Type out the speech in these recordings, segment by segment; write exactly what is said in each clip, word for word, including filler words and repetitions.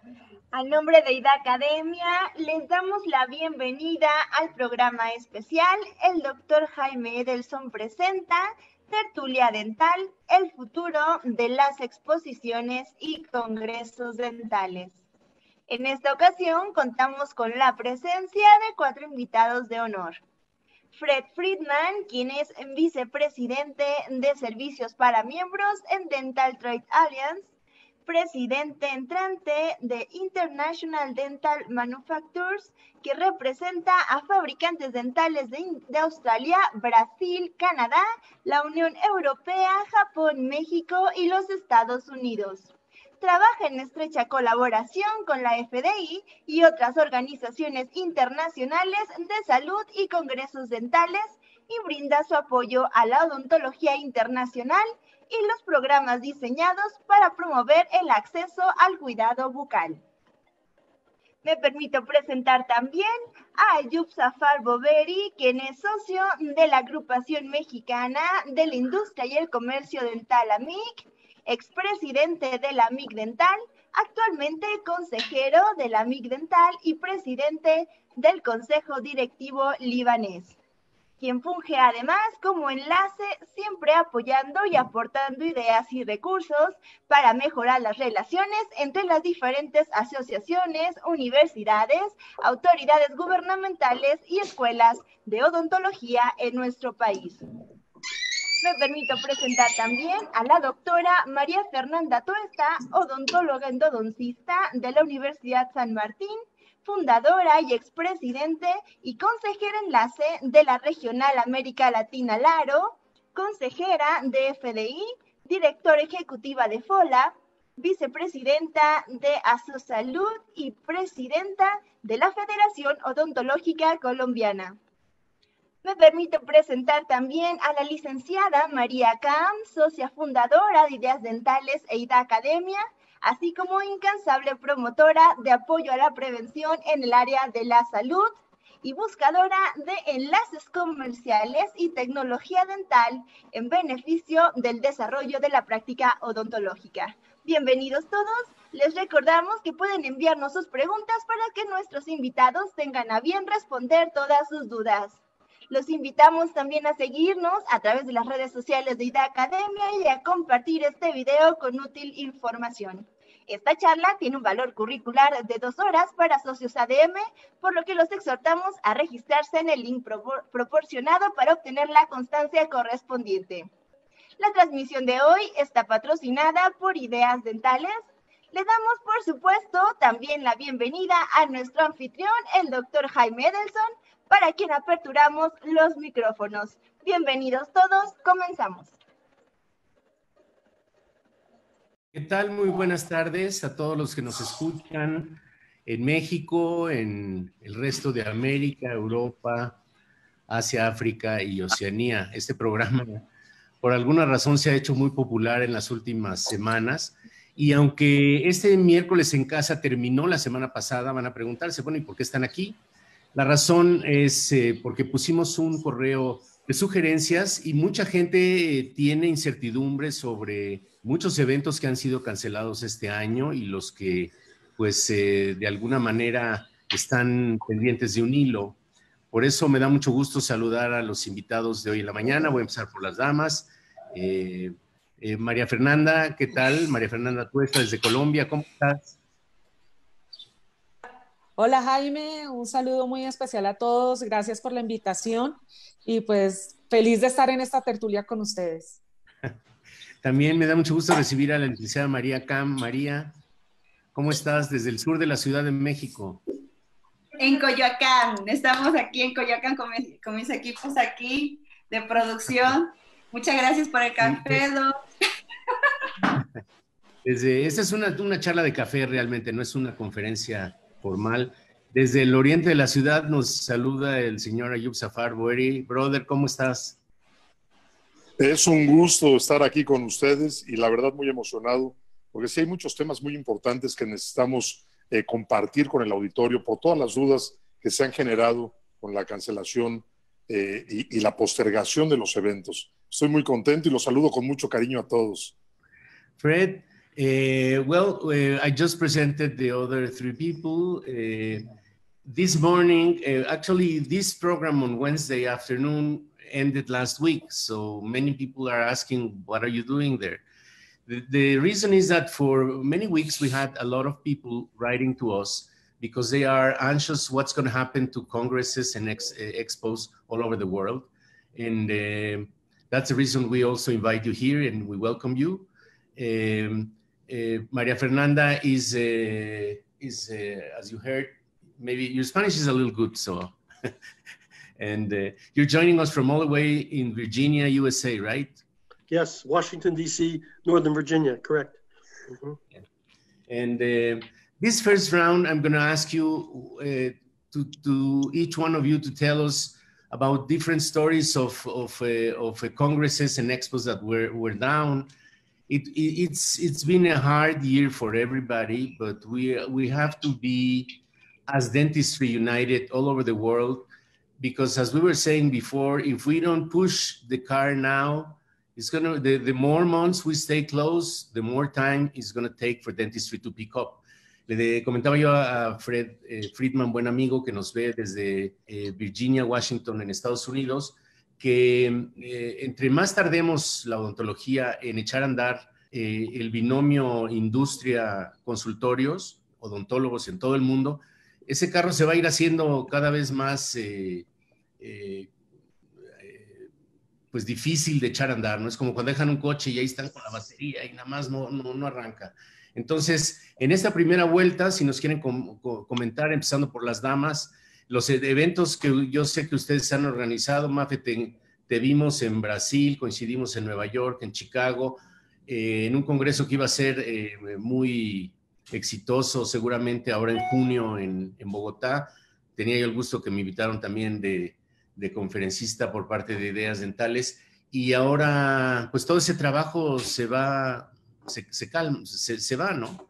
A nombre de I D A Academia, les damos la bienvenida al programa especial. El doctor Jaime Edelson presenta Tertulia Dental, el futuro de las exposiciones y congresos dentales. En esta ocasión contamos con la presencia de cuatro invitados de honor. Fred Friedman, quien es vicepresidente de servicios para miembros en Dental Trade Alliance, presidente entrante de International Dental Manufacturers, que representa a fabricantes dentales de, de Australia, Brasil, Canadá, la Unión Europea, Japón, México y los Estados Unidos. Trabaja en estrecha colaboración con la F D I y otras organizaciones internacionales de salud y congresos dentales y brinda su apoyo a la odontología internacional y los programas diseñados para promover el acceso al cuidado bucal. Me permito presentar también a Ayub Zafar Boveri, quien es socio de la agrupación mexicana de la industria y el comercio dental A M I C, expresidente de la A M I C Dental, actualmente consejero de la A M I C Dental y presidente del Consejo Directivo Libanés, quien funge además como enlace, siempre apoyando y aportando ideas y recursos para mejorar las relaciones entre las diferentes asociaciones, universidades, autoridades gubernamentales y escuelas de odontología en nuestro país. Me permito presentar también a la doctora María Fernanda Tuesta, odontóloga endodoncista de la Universidad San Martín, fundadora y expresidente y consejera enlace de la Regional América Latina Laro, consejera de F D I, directora ejecutiva de FOLA, vicepresidenta de Asosalud y presidenta de la Federación Odontológica Colombiana. Me permito presentar también a la licenciada María Cam, socia fundadora de Ideas Dentales e I D A Academia, así como incansable promotora de apoyo a la prevención en el área de la salud y buscadora de enlaces comerciales y tecnología dental en beneficio del desarrollo de la práctica odontológica. Bienvenidos todos. Les recordamos que pueden enviarnos sus preguntas para que nuestros invitados tengan a bien responder todas sus dudas. Los invitamos también a seguirnos a través de las redes sociales de I D A Academia y a compartir este video con útil información. Esta charla tiene un valor curricular de dos horas para socios A D M, por lo que los exhortamos a registrarse en el link propor- proporcionado para obtener la constancia correspondiente. La transmisión de hoy está patrocinada por Ideas Dentales. Le damos, por supuesto, también la bienvenida a nuestro anfitrión, el doctor Jaime Edelson, para quien aperturamos los micrófonos. Bienvenidos todos, comenzamos. ¿Qué tal? Muy buenas tardes a todos los que nos escuchan en México, en el resto de América, Europa, Asia, África y Oceanía. Este programa, por alguna razón, se ha hecho muy popular en las últimas semanas. Y aunque este miércoles en casa terminó la semana pasada, van a preguntarse, bueno, ¿y por qué están aquí? La razón es eh, porque pusimos un correo de sugerencias y mucha gente eh, tiene incertidumbre sobre muchos eventos que han sido cancelados este año y los que, pues, eh, de alguna manera están pendientes de un hilo. Por eso me da mucho gusto saludar a los invitados de hoy en la mañana. Voy a empezar por las damas. Eh, eh, María Fernanda, ¿qué tal? María Fernanda Tuesta desde Colombia, ¿cómo estás? Hola Jaime, un saludo muy especial a todos, gracias por la invitación y pues feliz de estar en esta tertulia con ustedes. También me da mucho gusto recibir a la licenciada María Cam. María, ¿cómo estás desde el sur de la Ciudad de México? En Coyoacán, estamos aquí en Coyoacán con mis, con mis equipos aquí de producción. Muchas gracias por el café, Doc. Desde, esta es una, una charla de café realmente, no es una conferencia formal. Desde el oriente de la ciudad nos saluda el señor Ayub Zafar Boveri. Brother, ¿cómo estás? Es un gusto estar aquí con ustedes y la verdad muy emocionado, porque sí hay muchos temas muy importantes que necesitamos eh, compartir con el auditorio por todas las dudas que se han generado con la cancelación eh, y, y la postergación de los eventos. Estoy muy contento y los saludo con mucho cariño a todos. Fred, Uh, well, uh, I just presented the other three people. Uh, this morning, uh, actually, this program on Wednesday afternoon ended last week. So many people are asking, what are you doing there? The, the reason is that for many weeks, we had a lot of people writing to us because they are anxious what's going to happen to congresses and ex, uh, expos all over the world. And uh, that's the reason we also invite you here and we welcome you. Um, uh, Maria Fernanda is, uh, is uh, as you heard, maybe your Spanish is a little good, so. And uh, you're joining us from all the way in Virginia, U S A, right? Yes, Washington, D C, Northern Virginia, correct. Mm-hmm. Yeah. And uh, this first round, I'm going to ask you uh, to, to each one of you to tell us about different stories of, of, uh, of uh, congresses and expos that were, were down. It, it, it's, it's been a hard year for everybody, but we, we have to be, as dentistry united all over the world, because as we were saying before, if we don't push the car now, it's gonna, the, the more months we stay closed, the more time it's gonna take for dentistry to pick up. Le comentaba yo a Fred eh, Friedman, buen amigo que nos ve desde eh, Virginia, Washington, en Estados Unidos, que eh, entre más tardemos la odontología en echar a andar eh, el binomio industria-consultorios, odontólogos en todo el mundo, ese carro se va a ir haciendo cada vez más eh, eh, pues difícil de echar a andar, ¿no? Es como cuando dejan un coche y ahí están con la batería y nada más no, no, no arranca. Entonces, en esta primera vuelta, si nos quieren com comentar, empezando por las damas, los eventos que yo sé que ustedes han organizado, Mafe, te, te vimos en Brasil, coincidimos en Nueva York, en Chicago, eh, en un congreso que iba a ser eh, muy exitoso, seguramente ahora en junio en, en Bogotá. Tenía yo el gusto que me invitaron también de, de conferencista por parte de Ideas Dentales, y ahora pues todo ese trabajo se va, se, se calma, se, se va, ¿no?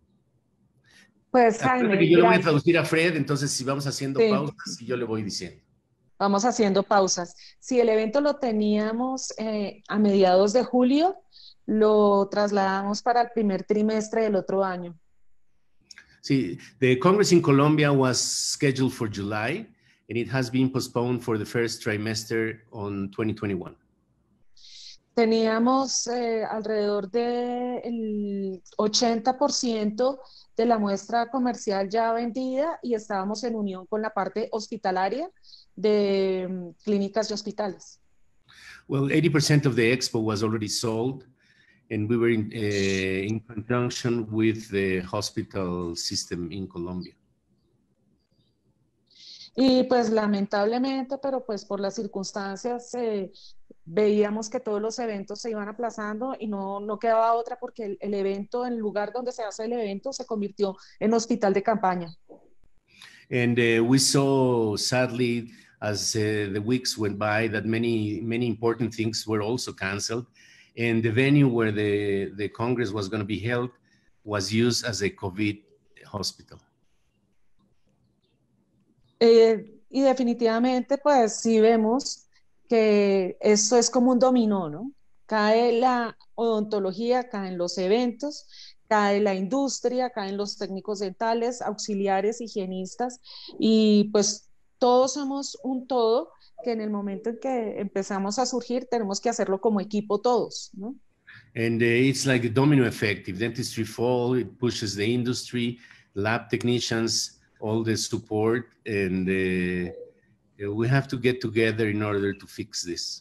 Pues Jaime, que yo le voy a traducir a Fred, entonces si vamos haciendo sí. pausas y yo le voy diciendo. Vamos haciendo pausas. Si el evento lo teníamos eh, a mediados de julio, lo trasladamos para el primer trimestre del otro año. Sí, the Congress in Colombia was scheduled for July, and it has been postponed for the first trimester on twenty twenty-one. Teníamos eh, alrededor del ochenta por ciento de la muestra comercial ya vendida y estábamos en unión con la parte hospitalaria de um, clínicas y hospitales. Well, eighty percent of the expo was already sold, and we were in, uh, in conjunction with the hospital system in Colombia. Y pues lamentablemente, pero pues por las circunstancias, eh, veíamos que todos los eventos se iban aplazando y no, no quedaba otra porque el, el evento, el lugar donde se hace el evento, se convirtió en hospital de campaña. And uh, we saw, sadly, as uh, the weeks went by, that many, many important things were also canceled. And the venue where the, the Congress was going to be held was used as a COVID hospital. Eh, y definitivamente, pues sí vemos que esto es como un dominó, ¿no? Cae la odontología, caen los eventos, cae la industria, caen los técnicos dentales, auxiliares, higienistas, y pues todos somos un todo que en el momento en que empezamos a surgir tenemos que hacerlo como equipo todos, ¿no? And uh, it's like a domino effect. If dentistry fall, it pushes the industry, lab technicians, all the support, and uh, we have to get together in order to fix this.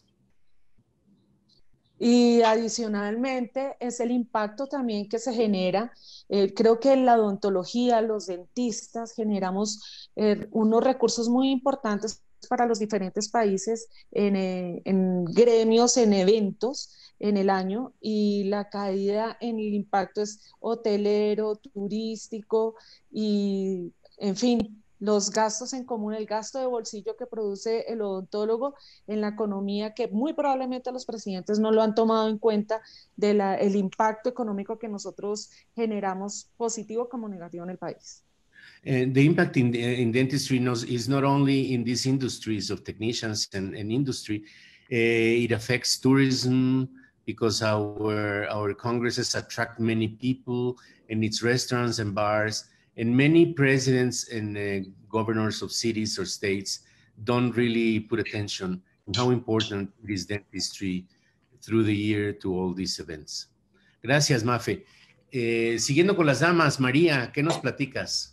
Y adicionalmente es el impacto también que se genera. Eh, creo que en la odontología, los dentistas, generamos eh, unos recursos muy importantes para los diferentes países en, eh, en gremios, en eventos en el año, y la caída en el impacto es hotelero, turístico y, en fin, los gastos en común, el gasto de bolsillo que produce el odontólogo en la economía, que muy probablemente los presidentes no lo han tomado en cuenta, del el impacto económico que nosotros generamos, positivo como negativo en el país. And the impact in, in dentistry is not only in these industries of technicians and, and industry, uh, it affects tourism, because our, our congresses attract many people, and its restaurants and bars, and many presidents and uh, governors of cities or states don't really put attention on how important it is dentistry through the year to all these events. Gracias, Mafe. Eh, siguiendo con las damas, María, ¿qué nos platicas?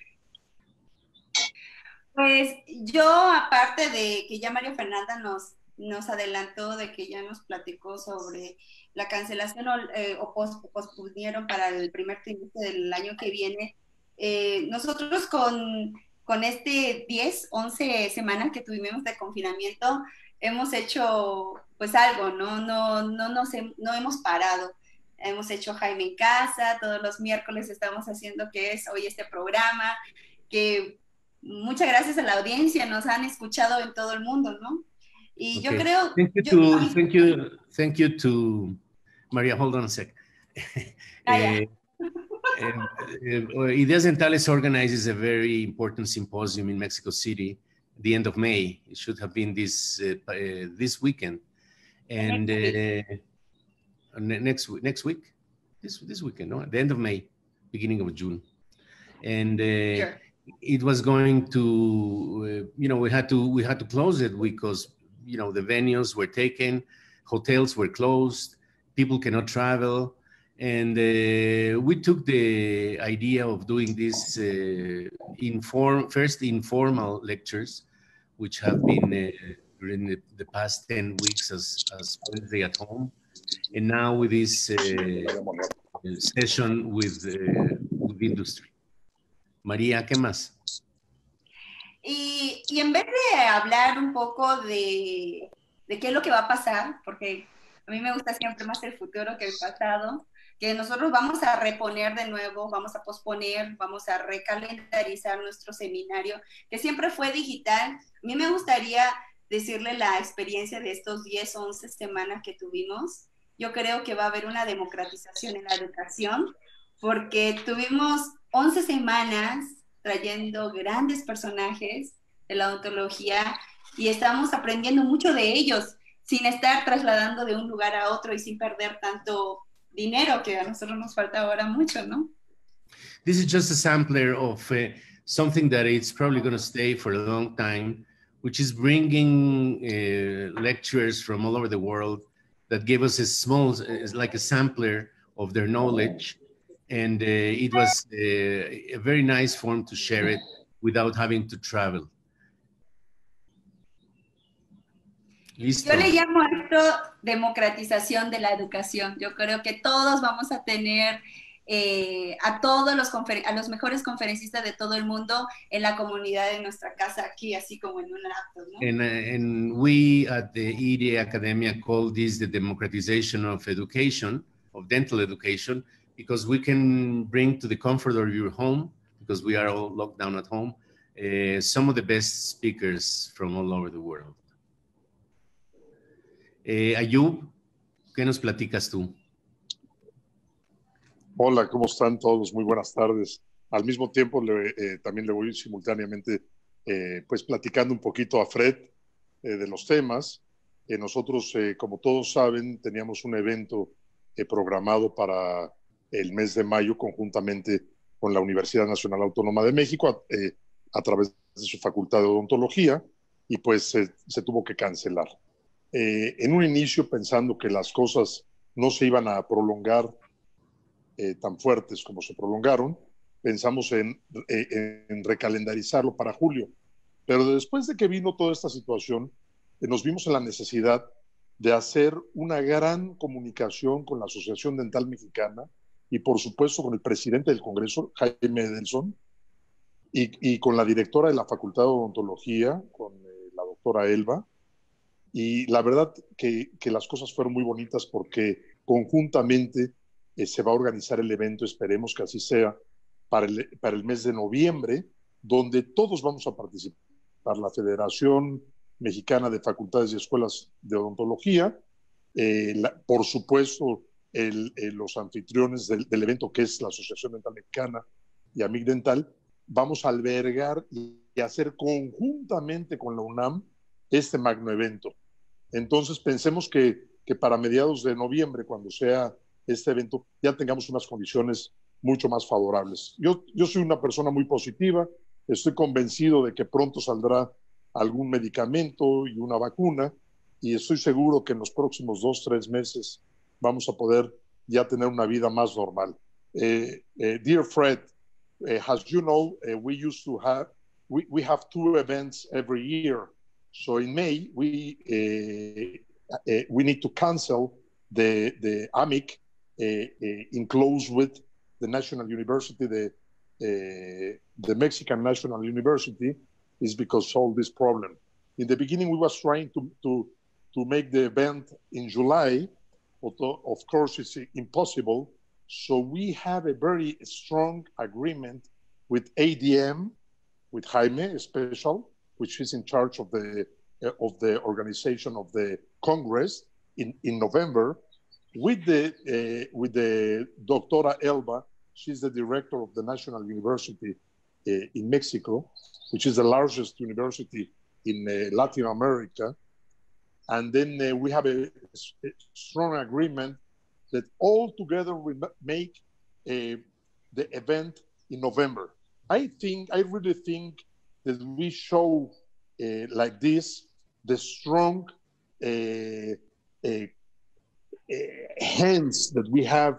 Pues yo, aparte de que ya María Fernanda nos, nos adelantó de que ya nos platicó sobre la cancelación o, eh, o pos, posponieron para el primer trimestre del año que viene, eh, nosotros con, con este diez, once semanas que tuvimos de confinamiento, hemos hecho pues algo, ¿no? No, no, no, se, no hemos parado. Hemos hecho Jaime en Casa, todos los miércoles estamos haciendo que es hoy este programa, que muchas gracias a la audiencia, nos han escuchado en todo el mundo, ¿no? Y okay. yo creo... Thank you, yo, to, thank you, thank you to... Maria, hold on a sec. Ah, yeah. uh, uh, Ideas Dentales organizes a very important symposium in Mexico City at the end of May. It should have been this, uh, uh, this weekend. And... Uh, next next week, this this weekend, no, at the end of May, beginning of June, and uh, sure. It was going to, uh, you know, we had to we had to close it because, you know, the venues were taken, hotels were closed, people cannot travel, and uh, we took the idea of doing this uh, inform first informal lectures, which have been uh, during the, the past ten weeks as as Wednesday at Home. And now with this uh, session with, uh, with industry. María, ¿qué más? Y, y en vez de hablar un poco de, de qué es lo que va a pasar, porque a mí me gusta siempre más el futuro que el pasado, que nosotros vamos a reponer de nuevo, vamos a posponer, vamos a recalendarizar nuestro seminario, que siempre fue digital. A mí me gustaría decirle la experiencia de estos diez, once semanas que tuvimos. Yo creo que va a haber una democratización en la educación, porque tuvimos once semanas trayendo grandes personajes de la odontología y estamos aprendiendo mucho de ellos sin estar trasladando de un lugar a otro y sin perder tanto dinero, que a nosotros nos falta ahora mucho, ¿no? This is just a sampler of uh, something that it's probably going to stay for a long time, which is bringing uh, lecturers from all over the world that gave us a small, like a sampler of their knowledge. And uh, it was uh, a very nice form to share it without having to travel. Listo. Yo le llamo a esto democratización de la educación. Yo creo que todos vamos a tener eh, a todos los, a los mejores conferencistas de todo el mundo en la comunidad de nuestra casa aquí, así como en un laptop, ¿no? And, uh, and we at the E D A Academia call this the democratization of education, of dental education, because we can bring to the comfort of your home, because we are all locked down at home, uh, some of the best speakers from all over the world. Eh, Ayub, ¿qué nos platicas tú? Hola, ¿cómo están todos? Muy buenas tardes. Al mismo tiempo, le, eh, también le voy simultáneamente eh, pues platicando un poquito a Fred eh, de los temas. Eh, nosotros, eh, como todos saben, teníamos un evento eh, programado para el mes de mayo conjuntamente con la Universidad Nacional Autónoma de México a, eh, a través de su Facultad de Odontología, y pues eh, se tuvo que cancelar. Eh, en un inicio, pensando que las cosas no se iban a prolongar Eh, tan fuertes como se prolongaron, pensamos en, eh, en recalendarizarlo para julio. Pero después de que vino toda esta situación, eh, nos vimos en la necesidad de hacer una gran comunicación con la Asociación Dental Mexicana y, por supuesto, con el presidente del Congreso, Jaime Edelson, y, y con la directora de la Facultad de Odontología, con eh, la doctora Elba. Y la verdad que, que las cosas fueron muy bonitas porque conjuntamente Eh, se va a organizar el evento, esperemos que así sea, para el, para el mes de noviembre, donde todos vamos a participar, la Federación Mexicana de Facultades y Escuelas de Odontología, eh, la, por supuesto, el, eh, los anfitriones del, del evento, que es la Asociación Dental Mexicana y Amic Dental, vamos a albergar y, y hacer conjuntamente con la UNAM este magno evento. Entonces, pensemos que que para mediados de noviembre, cuando sea este evento, ya tengamos unas condiciones mucho más favorables. Yo, yo soy una persona muy positiva, estoy convencido de que pronto saldrá algún medicamento y una vacuna, y estoy seguro que en los próximos dos, tres meses vamos a poder ya tener una vida más normal. Uh, uh, dear Fred, uh, as you know, uh, we used to have, we, we have two events every year. So in May, we uh, uh, we need to cancel the, the A M I C uh, uh, enclosed with the National University, the, uh, the Mexican National University, is because of all this problem. In the beginning, we was trying to, to, to make the event in July, but of course it's impossible. So we have a very strong agreement with A D M, with Jaime Special, which is in charge of the uh, of the organization of the Congress in, in November, with the uh, with the Doctora Elba. She's the director of the National University uh, in Mexico, which is the largest university in uh, Latin America. And then uh, we have a, a strong agreement that all together we make uh, the event in November. I think, I really think that we show uh, like this the strong uh, uh, uh, hands that we have,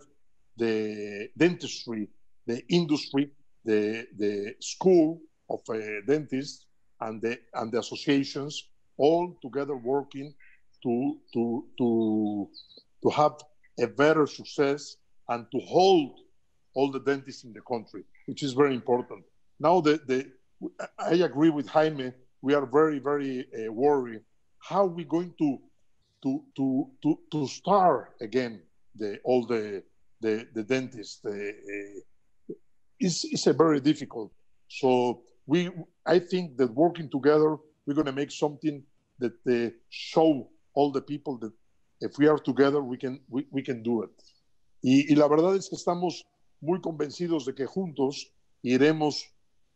the dentistry, the industry, the the school of uh, dentists and the and the associations all together working to to to to have a better success and to hold all the dentists in the country, which is very important. Now, the, the I agree with Jaime. We are very, very uh, worried. How are we going to to to to to start again the all the the, the dentists? Uh, uh, it's it's a very difficult. So we, I think that working together, we're going to make something that uh, show all the people that if we are together, we can we, we can do it. Y, y la verdad es que estamos muy convencidos de que juntos iremos,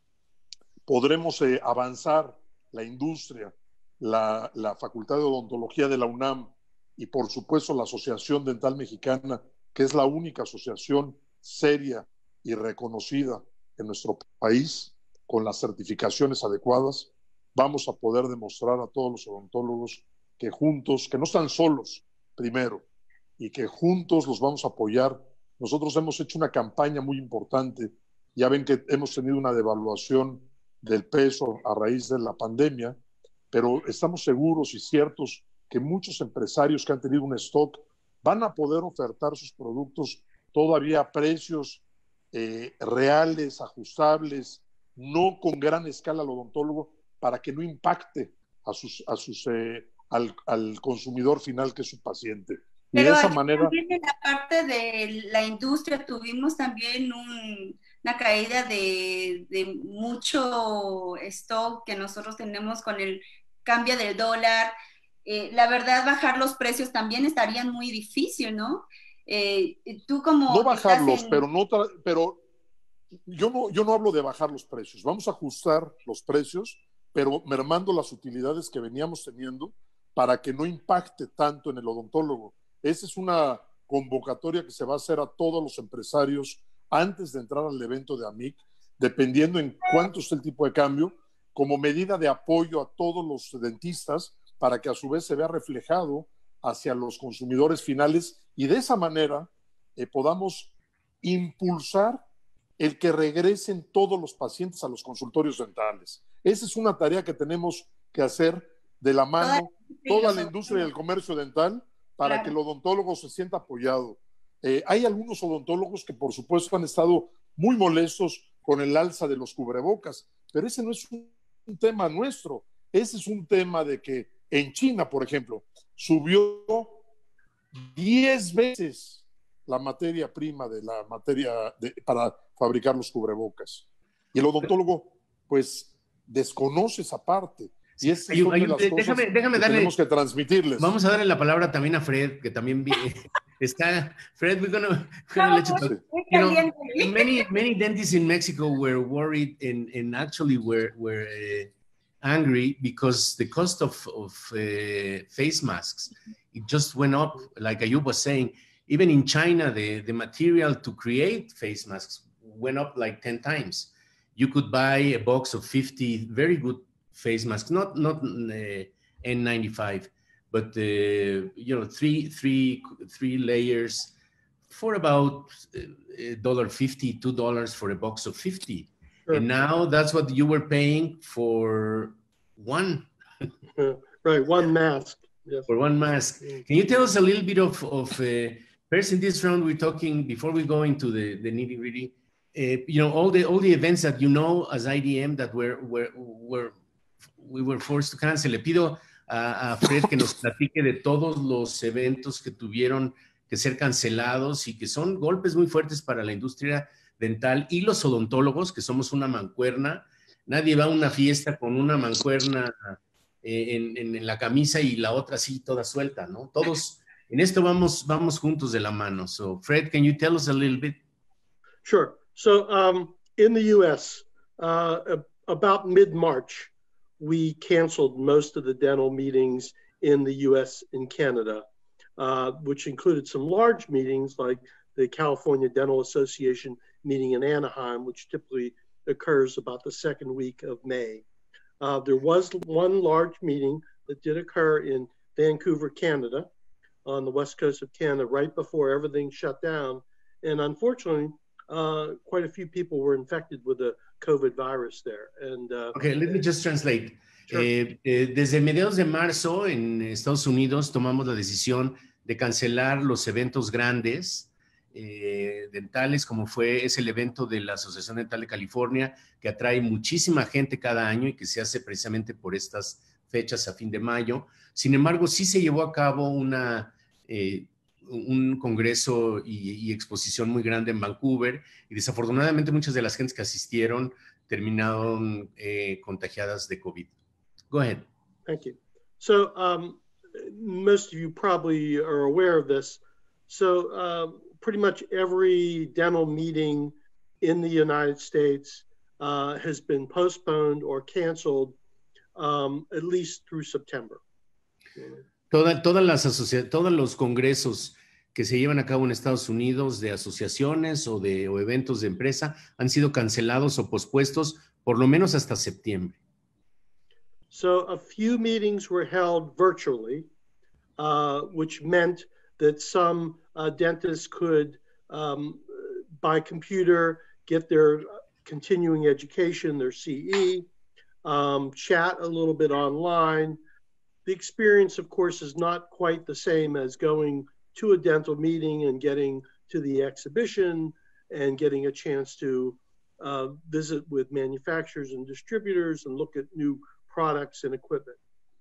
podremos eh, avanzar la industria, la, la Facultad de Odontología de la UNAM y por supuesto la Asociación Dental Mexicana, que es la única asociación seria y reconocida en nuestro país con las certificaciones adecuadas. Vamos a poder demostrar a todos los odontólogos que juntos, que no están solos primero, y que juntos los vamos a apoyar. Nosotros hemos hecho una campaña muy importante. Ya ven que hemos tenido una devaluación del peso a raíz de la pandemia, pero estamos seguros y ciertos que muchos empresarios que han tenido un stock van a poder ofertar sus productos todavía a precios eh, reales, ajustables, no con gran escala al odontólogo, para que no impacte a sus, a sus, eh, al, al consumidor final, que es su paciente. Y Pero de esa aquí manera... también en la parte de la industria tuvimos también un, una caída de, de mucho stock que nosotros tenemos con el cambio del dólar. Eh, la verdad, bajar los precios también estaría muy difícil, ¿no? Eh, tú como... No bajarlos, en... pero no... Pero yo no, yo no hablo de bajar los precios. Vamos a ajustar los precios, pero mermando las utilidades que veníamos teniendo para que no impacte tanto en el odontólogo. Esa es una convocatoria que se va a hacer a todos los empresarios antes de entrar al evento de A M I C, dependiendo en cuánto esté el tipo de cambio, como medida de apoyo a todos los dentistas para que a su vez se vea reflejado hacia los consumidores finales y de esa manera eh, podamos impulsar el que regresen todos los pacientes a los consultorios dentales. Esa es una tarea que tenemos que hacer de la mano toda, toda la industria del comercio dental para claro. que el odontólogo se sienta apoyado. Eh, hay algunos odontólogos que por supuesto han estado muy molestos con el alza de los cubrebocas, pero ese no es un, un tema nuestro. Ese es un tema de que en China, por ejemplo, subió diez veces la materia prima de la materia de, para fabricar los cubrebocas. Y el odontólogo, pues, desconoce esa parte. Y es Ay, ay, las déjame, déjame que darle, tenemos que transmitirles. Vamos a darle la palabra también a Fred, que también viene, está. Fred, we're gonna, we're gonna let you talk. You know, many many dentists in Mexico were worried and and actually were were uh, angry because the cost of of uh, face masks it just went up, like Ayub was saying. Even in China, the, the material to create face masks went up like ten times. You could buy a box of fifty very good face masks, not, not uh, N ninety-five, but uh, you know, three, three, three layers for about one dollar fifty, two dollars for a box of fifty. Sure. And now that's what you were paying for one. Right, one mask. Yes. For one mask. Can you tell us a little bit of, of uh, first in this round, we're talking, before we go into the, the nitty gritty, uh, you know, all the all the events that you know as I D M that were, were, were we were forced to cancel. Le pido a, a Fred que nos platique de todos los eventos que tuvieron que ser cancelados y que son golpes muy fuertes para la industria dental y los odontólogos, que somos una mancuerna. Nadie va a una fiesta con una mancuerna eh, en, en, en la camisa y la otra así toda suelta, ¿no? Todos en esto vamos, vamos juntos de la mano. So, Fred, can you tell us a little bit? Sure. So, um, in the U S, uh, about mid-March, we canceled most of the dental meetings in the U S and Canada, uh, which included some large meetings like the California Dental Association meeting in Anaheim, which typically occurs about the second week of May. Uh, there was one large meeting that did occur in Vancouver, Canada, on the west coast of Canada, right before everything shut down. And unfortunately, uh, quite a few people were infected with the COVID virus there. And, uh, okay, let me just translate. Sure. Eh, eh, desde mediados de marzo en Estados Unidos tomamos la decisión de cancelar los eventos grandes eh, dentales, como fue es el evento de la Asociación Dental de California, que atrae muchísima gente cada año y que se hace precisamente por estas fechas a fin de mayo. Sin embargo, sí se llevó a cabo una, eh, un congreso y, y exposición muy grande en Vancouver y desafortunadamente muchas de las gentes que asistieron terminaron eh, contagiadas de COVID. Go ahead. Thank you. So um, most of you probably are aware of this. So uh, pretty much every dental meeting in the United States uh, has been postponed or canceled um, at least through September. Toda, todas las asocia- todos los congresos que se llevan a cabo en Estados Unidos de asociaciones o de o eventos de empresa han sido cancelados o pospuestos por lo menos hasta septiembre. So a few meetings were held virtually, uh, which meant that some uh, dentists could, um, by computer, get their continuing education, their C E, um, chat a little bit online. The experience, of course, is not quite the same as going to a dental meeting and getting to the exhibition and getting a chance to uh, visit with manufacturers and distributors and look at new products and equipment.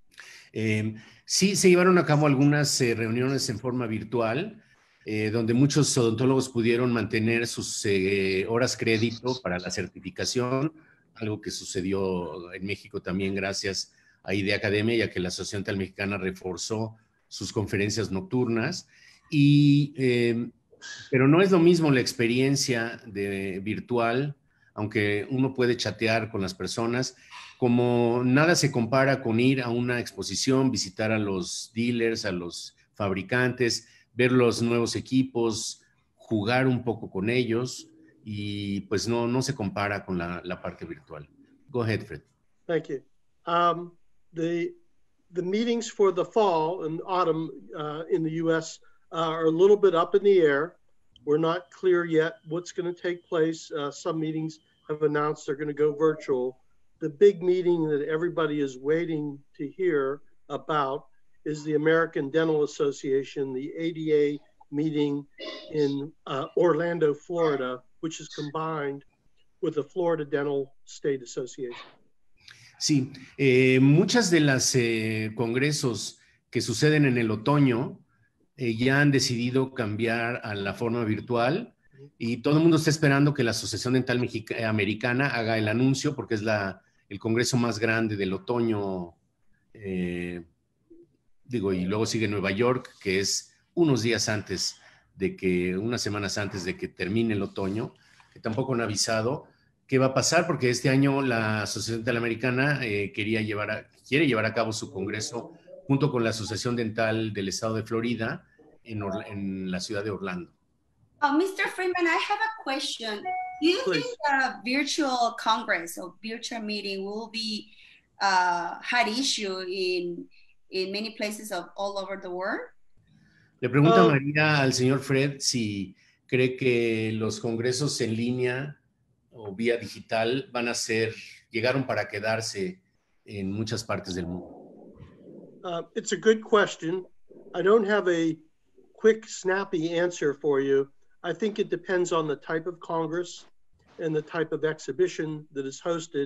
Eh, sí, se llevaron a cabo algunas eh, reuniones en forma virtual, eh, donde muchos odontólogos pudieron mantener sus eh, horas crédito para la certificación, algo que sucedió en México también gracias a I D E Academia, ya que la Asociación Dental Mexicana reforzó sus conferencias nocturnas. Y, eh, pero no es lo mismo la experiencia de virtual, aunque uno puede chatear con las personas, como nada se compara con ir a una exposición, visitar a los dealers, a los fabricantes, ver los nuevos equipos, jugar un poco con ellos, y pues no, no se compara con la, la parte virtual. Go ahead, Fred. Thank you. Um, the, the meetings for the fall and autumn uh, in the U S uh, are a little bit up in the air. We're not clear yet what's going to take place. Uh, some meetings have announced they're going to go virtual. The big meeting that everybody is waiting to hear about is the American Dental Association, the A D A meeting in uh, Orlando, Florida, which is combined with the Florida Dental State Association. Sí, eh, muchas de las eh, congresos que suceden en el otoño eh, ya han decidido cambiar a la forma virtual y todo el mundo está esperando que la Asociación Dental Mexica- Americana haga el anuncio porque es la, el congreso más grande del otoño, eh, digo, y luego sigue Nueva York, que es unos días antes de que, unas semanas antes de que termine el otoño, que tampoco han avisado qué va a pasar, porque este año la Asociación Dental Americana eh, quería llevar a, quiere llevar a cabo su congreso junto con la Asociación Dental del Estado de Florida en, en la ciudad de Orlando. Oh, mister Freeman, I have a question. Do you Please. think a virtual congress or virtual meeting will be uh, hot issue in, in many places of all over the world? Le pregunta Oh. María al señor Fred si cree que los congresos en línea o vía digital van a ser, llegaron para quedarse en muchas partes del mundo. Uh, it's a good question. I don't have a quick, snappy answer for you. I think it depends on the type of Congress and the type of exhibition that is hosted.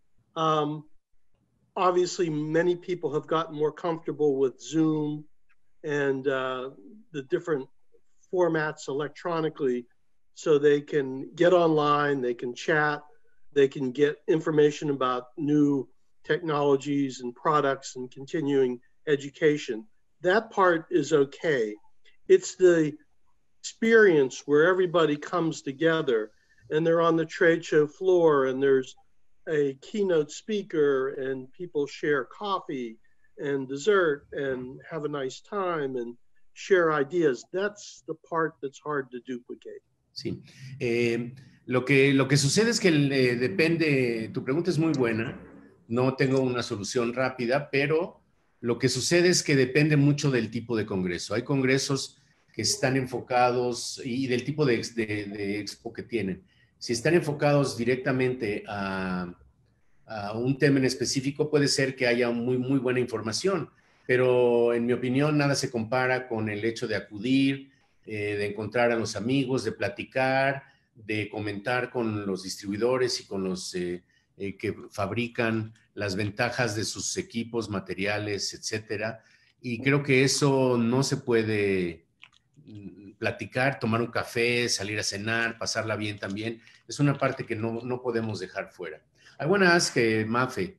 Um, obviously, many people have gotten more comfortable with Zoom and uh, the different formats electronically, so they can get online, they can chat, they can get information about new technologies and products and continuing education. That part is okay. It's the experience where everybody comes together and they're on the trade show floor and there's a keynote speaker and people share coffee and dessert and have a nice time and share ideas. That's the part that's hard to duplicate. Sí. Eh, lo, que, lo que sucede es que eh, depende, tu pregunta es muy buena, no tengo una solución rápida, pero lo que sucede es que depende mucho del tipo de congreso. Hay congresos que están enfocados y del tipo de, de, de expo que tienen. Si están enfocados directamente a, a un tema en específico, puede ser que haya muy, muy buena información, pero en mi opinión nada se compara con el hecho de acudir, eh, de encontrar a los amigos, de platicar, de comentar con los distribuidores y con los eh, eh, que fabrican las ventajas de sus equipos, materiales, etcétera. Y creo que eso no se puede platicar, tomar un café, salir a cenar, pasarla bien también. Es una parte que no, no podemos dejar fuera. I want to ask uh, Mafe.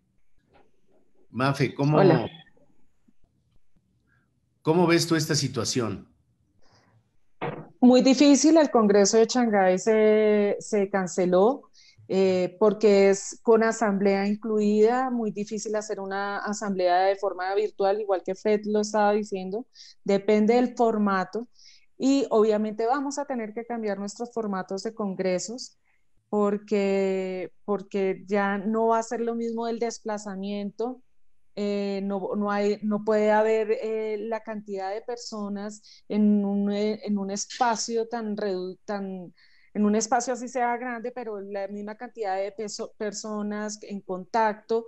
Mafe, ¿cómo, Hola. ¿cómo ves tú esta situación? Muy difícil, el Congreso de Shanghái se, se canceló eh, porque es con asamblea incluida, muy difícil hacer una asamblea de forma virtual, igual que Fred lo estaba diciendo, depende del formato y obviamente vamos a tener que cambiar nuestros formatos de congresos porque, porque ya no va a ser lo mismo el desplazamiento. Eh, no, no, hay, no puede haber eh, la cantidad de personas en un, eh, en un espacio tan, redu tan, en un espacio así sea grande, pero la misma cantidad de peso, personas en contacto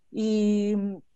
y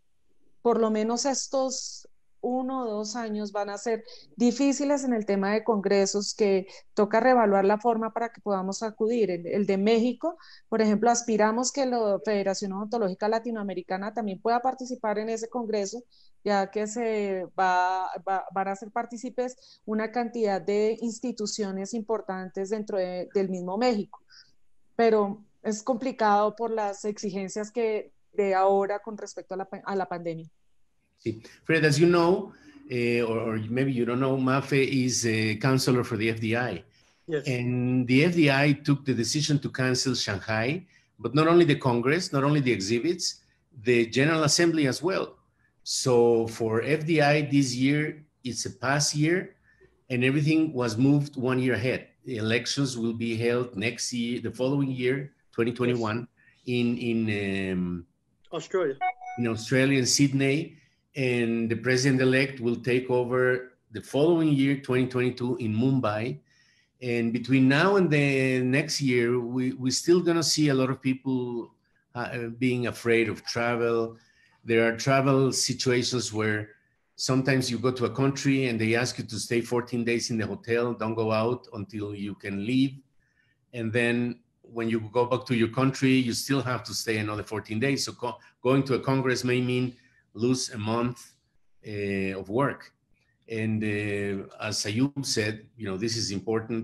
por lo menos estos uno o dos años van a ser difíciles en el tema de congresos que toca reevaluar la forma para que podamos acudir. El, el de México, por ejemplo, aspiramos que la Federación Odontológica Latinoamericana también pueda participar en ese congreso, ya que se va, va, van a ser partícipes una cantidad de instituciones importantes dentro de, del mismo México. Pero es complicado por las exigencias que de ahora con respecto a la, a la pandemia. Sí. Fred, as you know, uh, or, or maybe you don't know, Mafe is a counselor for the F D I. Yes. And the F D I took the decision to cancel Shanghai, but not only the Congress, not only the exhibits, the General Assembly as well. So for F D I this year, it's a past year, and everything was moved one year ahead. The elections will be held next year, the following year, twenty twenty-one, yes. in, in um, Australia. In Australia, in Sydney. And the president-elect will take over the following year, twenty twenty-two, in Mumbai. And between now and the next year, we, we're still going to see a lot of people uh, being afraid of travel. There are travel situations where sometimes you go to a country and they ask you to stay fourteen days in the hotel, don't go out until you can leave. And then when you go back to your country, you still have to stay another fourteen days. So co- going to a Congress may mean lose a month uh, of work. And uh, as Ayub said, you know, this is important.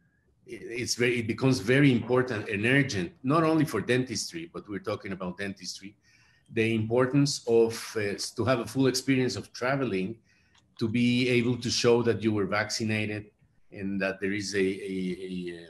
It's very, it becomes very important and urgent, not only for dentistry, but we're talking about dentistry, the importance of, uh, to have a full experience of traveling, to be able to show that you were vaccinated and that there is a, a, a,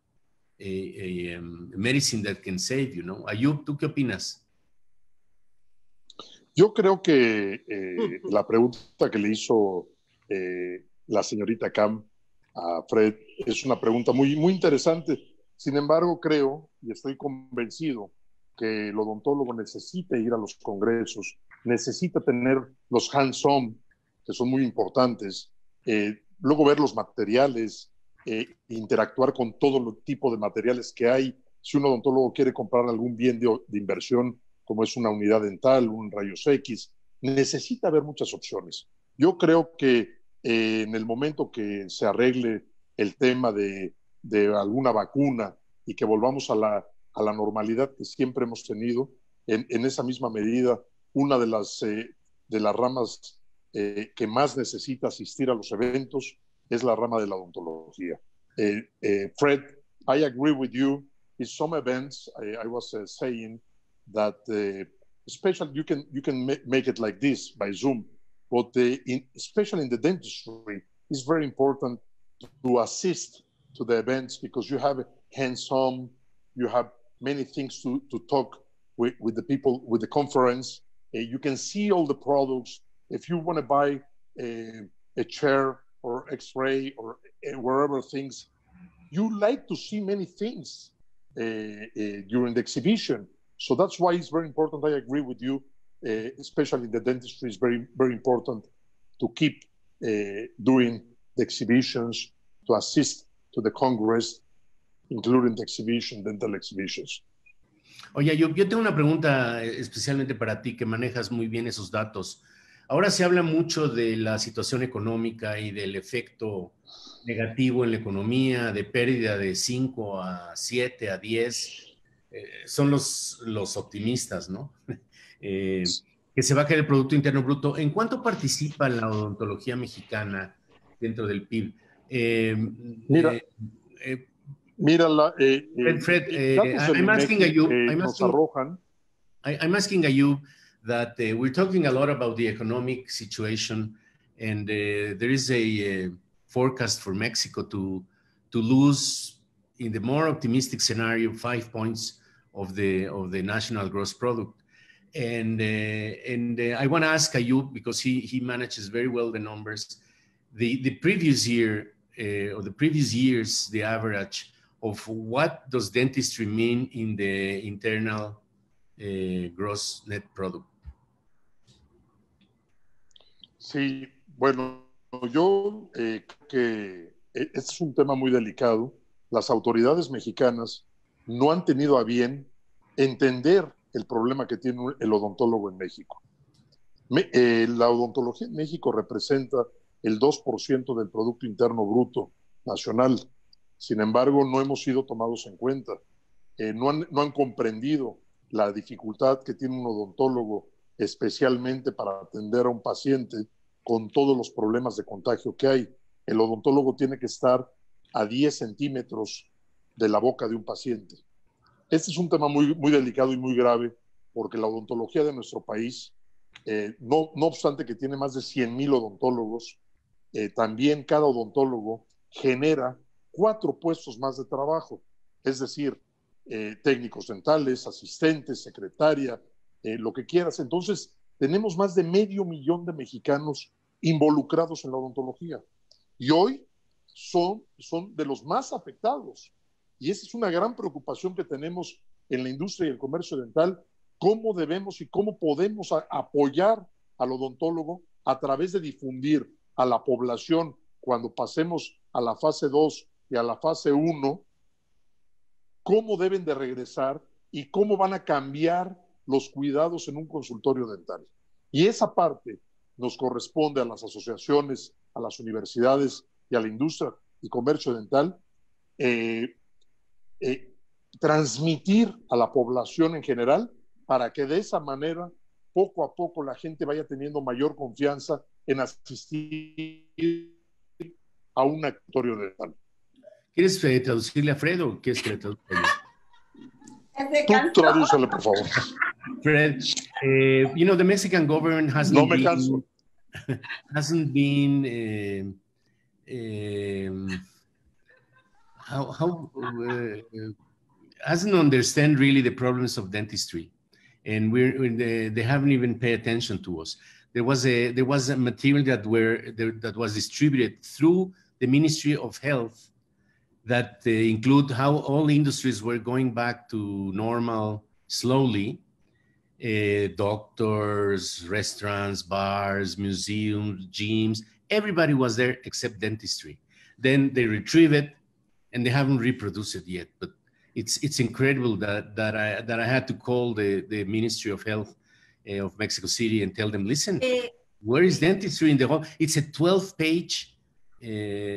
a, a, um, a medicine that can save you, no? Ayub, ¿tú qué opinas? Yo creo que eh, la pregunta que le hizo eh, la señorita Cam a Fred es una pregunta muy, muy interesante. Sin embargo, creo y estoy convencido que el odontólogo necesita ir a los congresos, necesita tener los hands-on, que son muy importantes, eh, luego ver los materiales, eh, interactuar con todo el tipo de materiales que hay. Si un odontólogo quiere comprar algún bien de, de inversión, como es una unidad dental, un rayos X, necesita ver muchas opciones. Yo creo que eh, en el momento que se arregle el tema de, de alguna vacuna y que volvamos a la, a la normalidad que siempre hemos tenido, en, en esa misma medida, una de las, eh, de las ramas eh, que más necesita asistir a los eventos es la rama de la odontología. Eh, eh, Fred, I agree with you. In some events, I, I was uh, saying that uh, especially you can you can ma- make it like this by Zoom, but uh, in, especially in the dentistry, it's very important to assist to the events because you have hands-on, you have many things to, to talk with, with the people, with the conference. Uh, you can see all the products. If you want to buy a, a chair or X-ray or uh, wherever things, you like to see many things uh, uh, during the exhibition. So that's why it's very important. I agree with you, uh, especially in the dentistry, it's very, very important to keep uh, doing the exhibitions, to assist to the Congress, including the exhibition, dental exhibitions. Oye, yo, yo tengo una pregunta especialmente para ti, que manejas muy bien esos datos. Ahora se habla mucho de la situación económica y del efecto negativo en la economía, de pérdida de cinco a siete a diez. Eh, son los, los optimistas, ¿no? Eh, que se va a caer el Producto Interno Bruto. ¿En cuánto participa la odontología mexicana dentro del P I B? Eh, Mira, eh, eh, mira la, eh, Fred, Fred eh, eh, I'm asking Ayub, eh, I'm nos asking, arrojan. I, I'm asking Ayub that uh, we're talking a lot about the economic situation, and uh, there is a uh, forecast for Mexico to to lose, in the more optimistic scenario, five points of the of the national gross product. And uh, and uh, I want to ask Ayub, because he he manages very well the numbers. The the previous year uh, or the previous years, the average of what does dentistry mean in the internal uh, gross net product? Sí, bueno, yo eh, creo que este es un tema muy delicado. Las autoridades mexicanas no han tenido a bien entender el problema que tiene el odontólogo en México. Me, eh, la odontología en México representa el dos por ciento del Producto Interno Bruto Nacional. Sin embargo, no hemos sido tomados en cuenta. Eh, no, han, no han comprendido la dificultad que tiene un odontólogo, especialmente para atender a un paciente con todos los problemas de contagio que hay. El odontólogo tiene que estar a diez centímetros de la boca de un paciente. Este es un tema muy, muy delicado y muy grave, porque la odontología de nuestro país, eh, no, no obstante que tiene más de cien mil odontólogos, eh, también cada odontólogo genera cuatro puestos más de trabajo, es decir, eh, técnicos dentales, asistentes, secretaria, eh, lo que quieras. Entonces, tenemos más de medio millón de mexicanos involucrados en la odontología. Y hoy son, son de los más afectados. Y esa es una gran preocupación que tenemos en la industria y el comercio dental, cómo debemos y cómo podemos a, apoyar al odontólogo a través de difundir a la población cuando pasemos a la fase dos y a la fase uno, cómo deben de regresar y cómo van a cambiar los cuidados en un consultorio dental. Y esa parte nos corresponde a las asociaciones, a las universidades y a la industria y comercio dental, eh, eh, transmitir a la población en general para que de esa manera poco a poco la gente vaya teniendo mayor confianza en asistir a un consultorio dental. ¿Quieres eh, traducirle a Fred o quieres que le traduzca yo? Tú tradúcele, por favor. Fred, uh, you know, the Mexican government hasn't no me been, canso. hasn't been uh, um, how, how uh, hasn't understand really the problems of dentistry. and we're they, they haven't even paid attention to us. There was a there was a material that were that was distributed through the Ministry of Health that uh, include how all industries were going back to normal slowly. Uh, doctors, restaurants, bars, museums, gyms, everybody was there except dentistry. Then they retrieve it, and they haven't reproduced it yet. But it's it's incredible that that I that I had to call the the Ministry of Health uh, of Mexico City and tell them, listen, where is dentistry in the whole? It's a twelve page uh,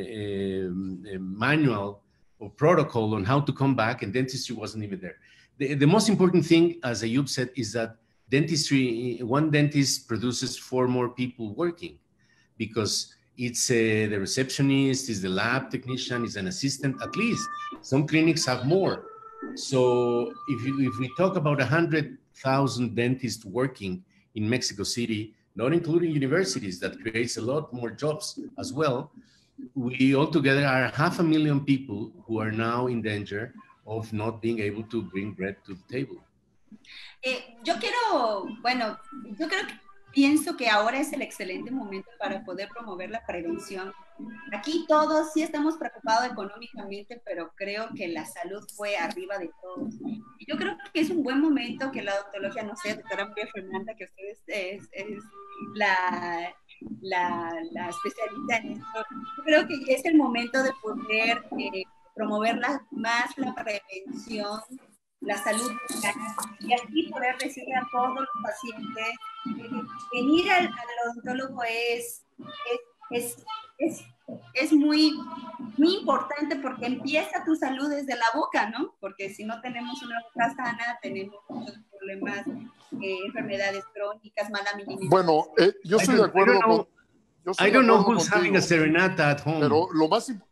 uh, manual or protocol on how to come back, and dentistry wasn't even there. The, the most important thing, as Ayub said, is that dentistry, one dentist produces four more people working, because it's uh, the receptionist, is the lab technician, is an assistant, at least. Some clinics have more. So if, you, if we talk about one hundred thousand dentists working in Mexico City, not including universities, that creates a lot more jobs as well, we altogether are half a million people who are now in danger of not being able to bring bread to the table. Eh, yo quiero, bueno, yo creo que pienso que ahora es el excelente momento para poder promover la prevención. Aquí todos sí estamos preocupados económicamente, pero creo que la salud fue arriba de todos. Y yo creo que es un buen momento que la odontología, no sé, doctora María Fernanda, que usted es, es, es la, la, la especialista en esto, yo creo que es el momento de poder eh, promover la, más la prevención, la salud mental, y así poder decirle a todos los pacientes que venir al, al odontólogo es, es, es, es, es muy, muy importante, porque empieza tu salud desde la boca, ¿no? Porque si no tenemos una boca sana, tenemos muchos problemas, eh, enfermedades crónicas, mala alimentación. Bueno, eh, yo estoy de acuerdo I don't know, con... Yo estoy I don't de know acuerdo who's contigo, having a serenata at home. pero lo más importante...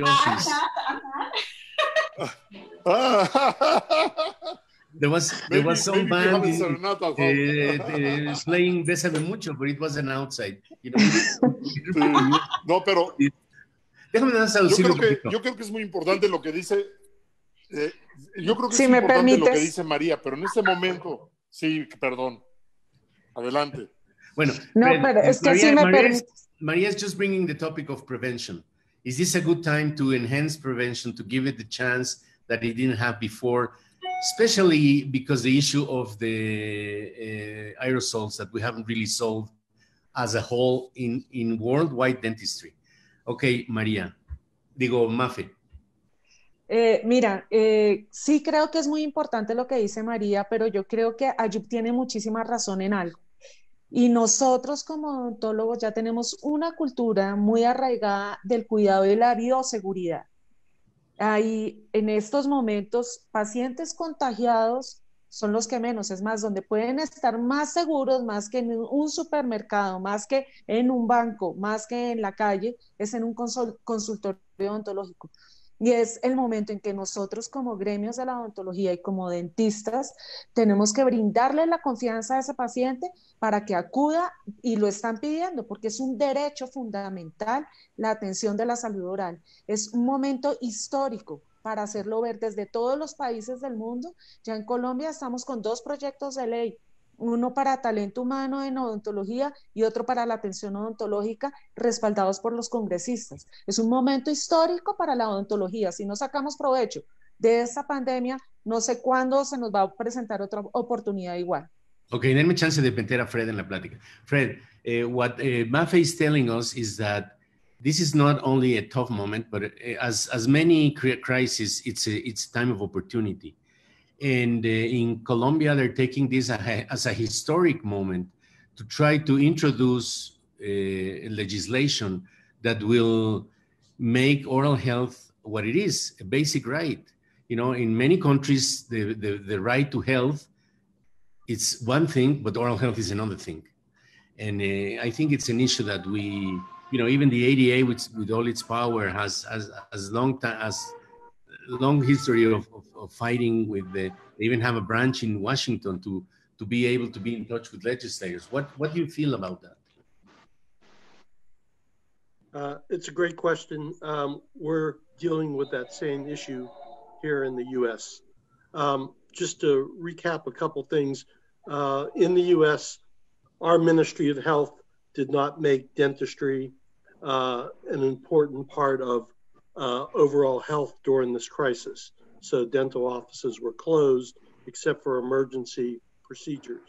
There was there maybe, was some band in, uh, uh, playing Bésame Mucho, but it wasn't outside. You know? Sí. No, pero déjame dar yo creo, que, yo creo que es muy importante lo que dice. Eh, yo creo que si es me importante permites. lo que dice María, pero en este momento, sí, perdón. Adelante. Bueno, no, Fred, pero es que María, si me María, permites. is, María is just bringing the topic of prevention. Is this a good time to enhance prevention, to give it the chance that it didn't have before? Especially because the issue of the uh, aerosols that we haven't really solved as a whole in, in worldwide dentistry. Okay, María. Digo, Mafe. Eh, mira, eh, sí creo que es muy importante lo que dice María, pero yo creo que Ayub tiene muchísima razón en algo. Y nosotros como odontólogos ya tenemos una cultura muy arraigada del cuidado y la bioseguridad. Hay en estos momentos pacientes contagiados son los que menos, es más, donde pueden estar más seguros, más que en un supermercado, más que en un banco, más que en la calle, es en un consultorio odontológico. Y es el momento en que nosotros como gremios de la odontología y como dentistas tenemos que brindarle la confianza a ese paciente para que acuda, y lo están pidiendo porque es un derecho fundamental la atención de la salud oral. Es un momento histórico para hacerlo ver desde todos los países del mundo. Ya en Colombia estamos con dos proyectos de ley, uno para talento humano en odontología y otro para la atención odontológica, respaldados por los congresistas. Es un momento histórico para la odontología. Si no sacamos provecho de esta pandemia, no sé cuándo se nos va a presentar otra oportunidad igual. Ok, denme chance de meter a Fred en la plática. Fred, uh, what uh, Mafe is telling us is that this is not only a tough moment, but as, as many crises, it's a, it's time of opportunity. And uh, in Colombia, they're taking this a, as a historic moment to try to introduce uh, legislation that will make oral health what it is, a basic right. You know, in many countries, the, the, the right to health, it's one thing, but oral health is another thing. And uh, I think it's an issue that we, you know, even the A D A, with, with all its power, has as, as long time as long history of, of, of fighting with the, they even have a branch in Washington to, to be able to be in touch with legislators. What, what do you feel about that? Uh, it's a great question. Um, we're dealing with that same issue here in the U S. Um, just to recap a couple things, uh, in the U S, our Ministry of Health did not make dentistry uh, an important part of uh, overall health during this crisis. So dental offices were closed except for emergency procedures.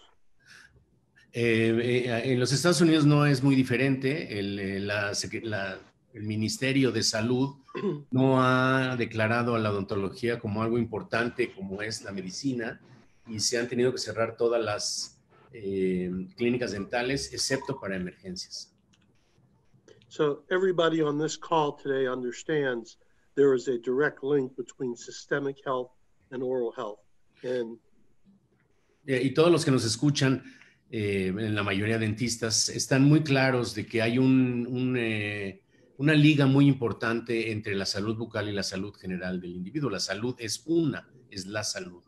Eh, eh, en los Estados Unidos no es muy diferente. El, eh, la, la, el Ministerio de Salud no ha declarado a la odontología como algo importante como es la medicina y se han tenido que cerrar todas las eh, clínicas dentales excepto para emergencias. So everybody on this call today understands there is a direct link between systemic health and oral health. And, eh, y todos los que nos escuchan, eh, en la mayoría de dentistas, están muy claros de que hay un, un, eh, una liga muy importante entre la salud bucal y la salud general del individuo. La salud es una, es la salud.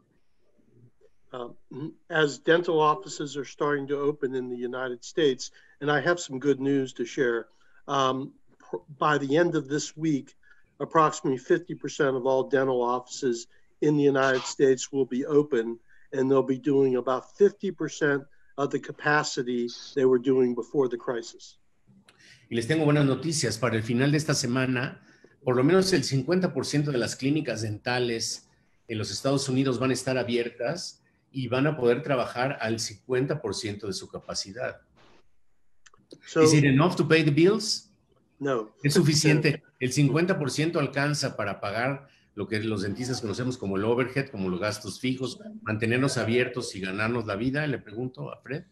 Um, as dental offices are starting to open in the United States, and I have some good news to share, um, by the end of this week, approximately fifty percent of all dental offices in the United States will be open, and they'll be doing about fifty percent of the capacity they were doing before the crisis. Y les tengo buenas noticias. Para el final de esta semana, por lo menos el cincuenta por ciento de las clínicas dentales en los Estados Unidos van a estar abiertas y van a poder trabajar al cincuenta por ciento de su capacidad. So, Is it enough to pay the bills? No. ¿Es suficiente? ¿El cincuenta por ciento alcanza para pagar lo que los dentistas conocemos como el overhead, como los gastos fijos, mantenernos abiertos y ganarnos la vida? Le pregunto a Fred.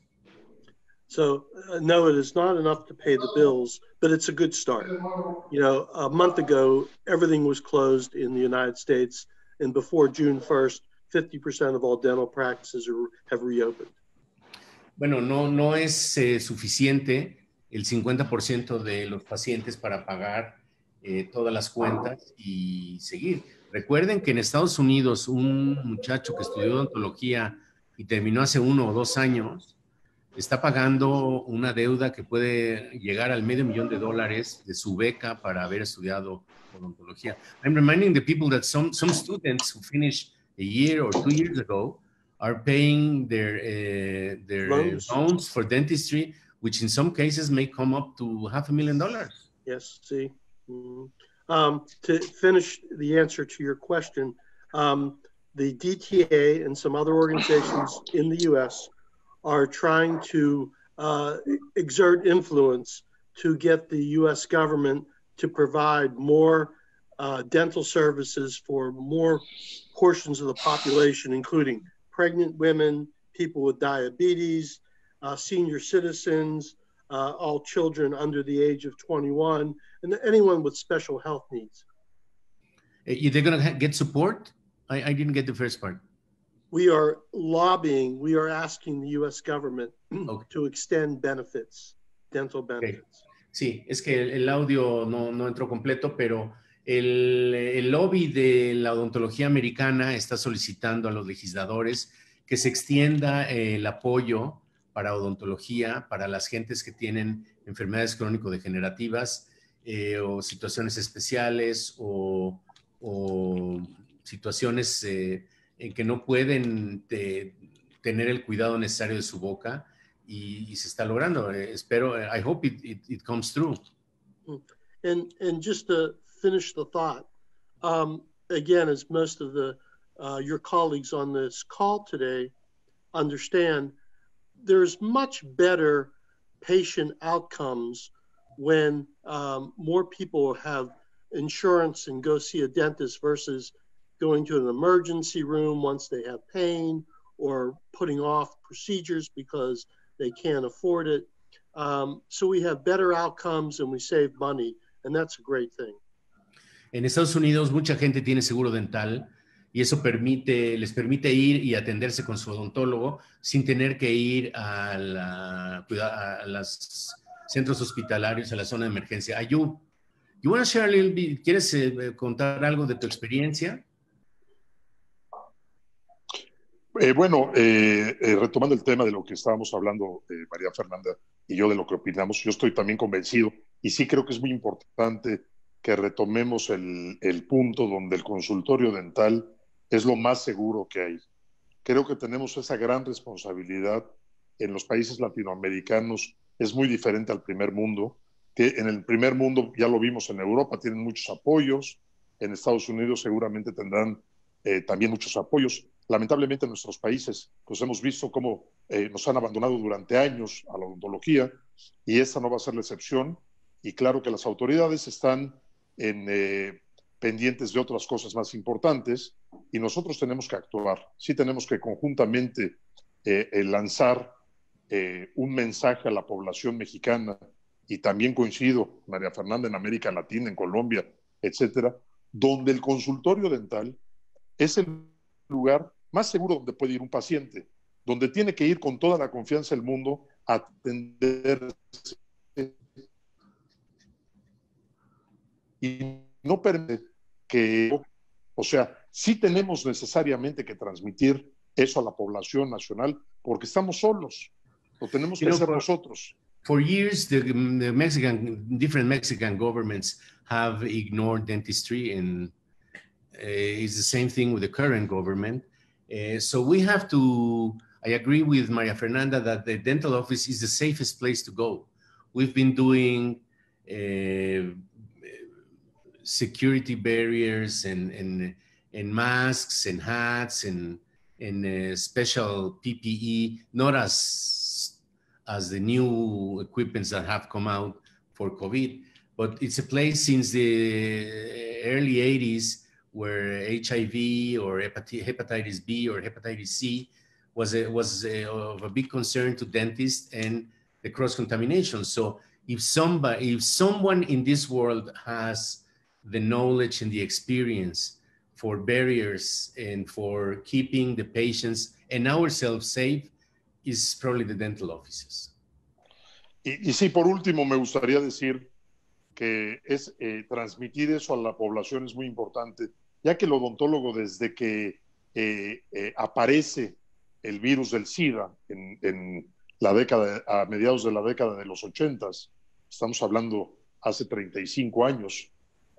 So, uh, no, it is not enough to pay the bills, but it's a good start. You know, a month ago, everything was closed in the United States, and before June first, fifty percent of all dental practices are, have reopened. Bueno, no, no es eh, suficiente el cincuenta por ciento de los pacientes para pagar eh, todas las cuentas y seguir. Recuerden que en Estados Unidos un muchacho que estudió odontología y terminó hace uno o dos años está pagando una deuda que puede llegar al medio millón de dólares de su beca para haber estudiado odontología. I'm reminding the people that some, some students who finished a year or two years ago are paying their, uh, their loans. loans for dentistry, which in some cases may come up to half a million dollars. Yes, see. Mm-hmm. Um, to finish the answer to your question, um, the D T A and some other organizations in the U S are trying to uh, exert influence to get the U S government to provide more uh, dental services for more portions of the population, including pregnant women, people with diabetes, uh, senior citizens, uh, all children under the age of twenty-one, and anyone with special health needs. Are they going to get support? I, I didn't get the first part. We are lobbying, we are asking the U S government okay. to extend benefits, dental benefits. Okay. Sí, es que el, el audio no, no entró completo, pero el, el lobby de la odontología americana está solicitando a los legisladores que se extienda eh, el apoyo para odontología, para las gentes que tienen enfermedades crónico-degenerativas eh, o situaciones especiales o, o situaciones eh, en que no pueden te, tener el cuidado necesario de su boca y, y se está logrando. Eh, espero, I hope it, it, it comes through. And, and just to finish the thought, um, again, as most of the uh, your colleagues on this call today understand, there's much better patient outcomes when um, more people have insurance and go see a dentist versus going to an emergency room once they have pain or putting off procedures because they can't afford it. Um, so we have better outcomes and we save money, and that's a great thing. En Estados Unidos mucha gente tiene seguro dental y eso permite, les permite ir y atenderse con su odontólogo sin tener que ir a, la, a los centros hospitalarios, a la zona de emergencia. Ayub, you want to share a little bit, ¿quieres eh, contar algo de tu experiencia? Eh, bueno, eh, eh, retomando el tema de lo que estábamos hablando, eh, María Fernanda y yo, de lo que opinamos, yo estoy también convencido y sí creo que es muy importante que retomemos el, el punto donde el consultorio dental es lo más seguro que hay. creo que tenemos esa gran responsabilidad en los países latinoamericanos. Es muy diferente al primer mundo, que en el primer mundo, ya lo vimos en Europa, tienen muchos apoyos, en Estados Unidos seguramente tendrán eh, también muchos apoyos. Lamentablemente en nuestros países pues hemos visto cómo eh, nos han abandonado durante años a la odontología, y esta no va a ser la excepción, y claro que las autoridades están en, eh, pendientes de otras cosas más importantes, y nosotros tenemos que actuar. Sí tenemos que conjuntamente eh, eh, lanzar eh, un mensaje a la población mexicana, y también coincido, María Fernanda, en América Latina, en Colombia, etcétera, donde el consultorio dental es el lugar más seguro donde puede ir un paciente, donde tiene que ir con toda la confianza del mundo a atenderse y no permite que, o sea, sí tenemos necesariamente que transmitir eso a la población nacional, porque estamos solos, lo tenemos que hacer nosotros. For years, the, the Mexican, different Mexican governments have ignored dentistry, and uh, it's the same thing with the current government. Uh, so we have to, I agree with Maria Fernanda that the dental office is the safest place to go. We've been doing uh, security barriers and, and, and masks and hats and, and uh, special P P E, not as as the new equipments that have come out for COVID, but it's a place since the early eighties where H I V or hepatitis B or hepatitis C was a, was a, of a big concern to dentists, and the cross-contamination. So if somebody, if someone in this world has the knowledge and the experience for barriers and for keeping the patients and ourselves safe, is probably the dental offices. Y, y sí, por último, me gustaría decir que es eh, transmitir eso a la población es muy importante, ya que el odontólogo, desde que eh, eh, aparece el virus del SIDA en, en la década, a mediados de la década de los ochentas, estamos hablando hace treinta y cinco años,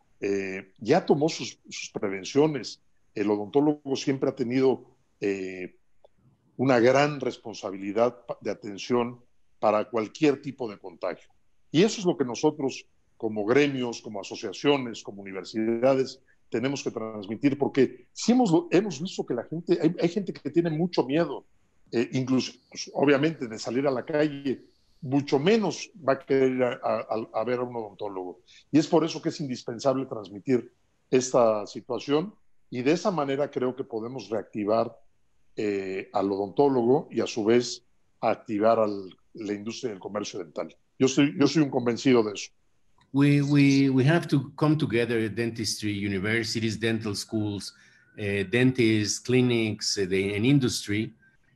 eh, ya tomó sus, sus prevenciones. El odontólogo siempre ha tenido eh, una gran responsabilidad de atención para cualquier tipo de contagio. Y eso es lo que nosotros, como gremios, como asociaciones, como universidades, tenemos que transmitir, porque sí hemos, hemos visto que la gente, hay, hay gente que tiene mucho miedo, eh, incluso, pues, obviamente, de salir a la calle, mucho menos va a querer ir a, a, a ver a un odontólogo. Y es por eso que es indispensable transmitir esta situación, y de esa manera creo que podemos reactivar Eh, al odontólogo y a su vez activar a la industria del comercio dental. Yo soy, yo soy un convencido de eso. We, we, we have to come together, dentistry, universities, dental schools, uh, dentists, clinics, uh, the, and industry,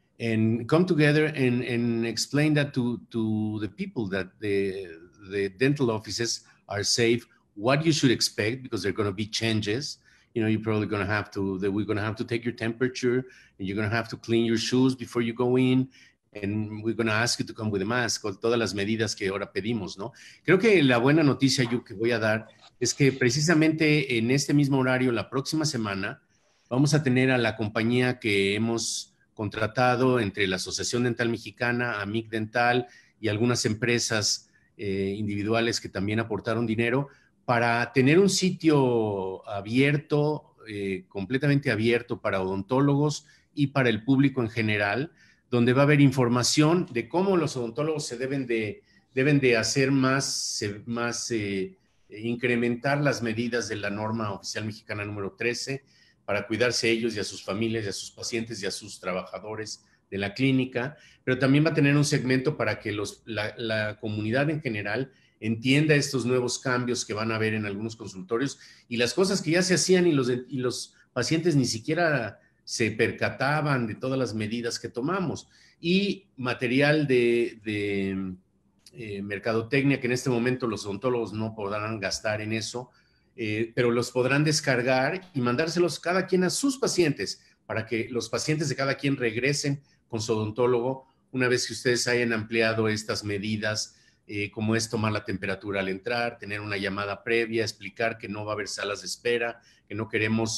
and come together and, and explain that to, to the people, that the, the dental offices are safe, what you should expect, because there are going to be changes. You know, you're probably going to have to, that we're going to have to take your temperature, and you're going to have to clean your shoes before you go in, and we're going to ask you to come with a mask, con todas las medidas que ahora pedimos, ¿no? Creo que la buena noticia yo que voy a dar es que precisamente en este mismo horario, la próxima semana, vamos a tener a la compañía que hemos contratado entre la Asociación Dental Mexicana, Amic Dental y algunas empresas eh, individuales que también aportaron dinero, para tener un sitio abierto, eh, completamente abierto para odontólogos y para el público en general, donde va a haber información de cómo los odontólogos se deben de, deben de hacer más, más eh, incrementar las medidas de la norma oficial mexicana número trece para cuidarse a ellos y a sus familias y a sus pacientes y a sus trabajadores de la clínica, pero también va a tener un segmento para que los, la, la comunidad en general entienda estos nuevos cambios que van a haber en algunos consultorios y las cosas que ya se hacían y los, y los pacientes ni siquiera se percataban de todas las medidas que tomamos. Y material de, de eh, mercadotecnia, que en este momento los odontólogos no podrán gastar en eso, eh, pero los podrán descargar y mandárselos cada quien a sus pacientes, para que los pacientes de cada quien regresen con su odontólogo una vez que ustedes hayan ampliado estas medidas, Eh, como es tomar la temperatura al entrar, tener una llamada previa, explicar que no va a haber salas de espera, que no queremos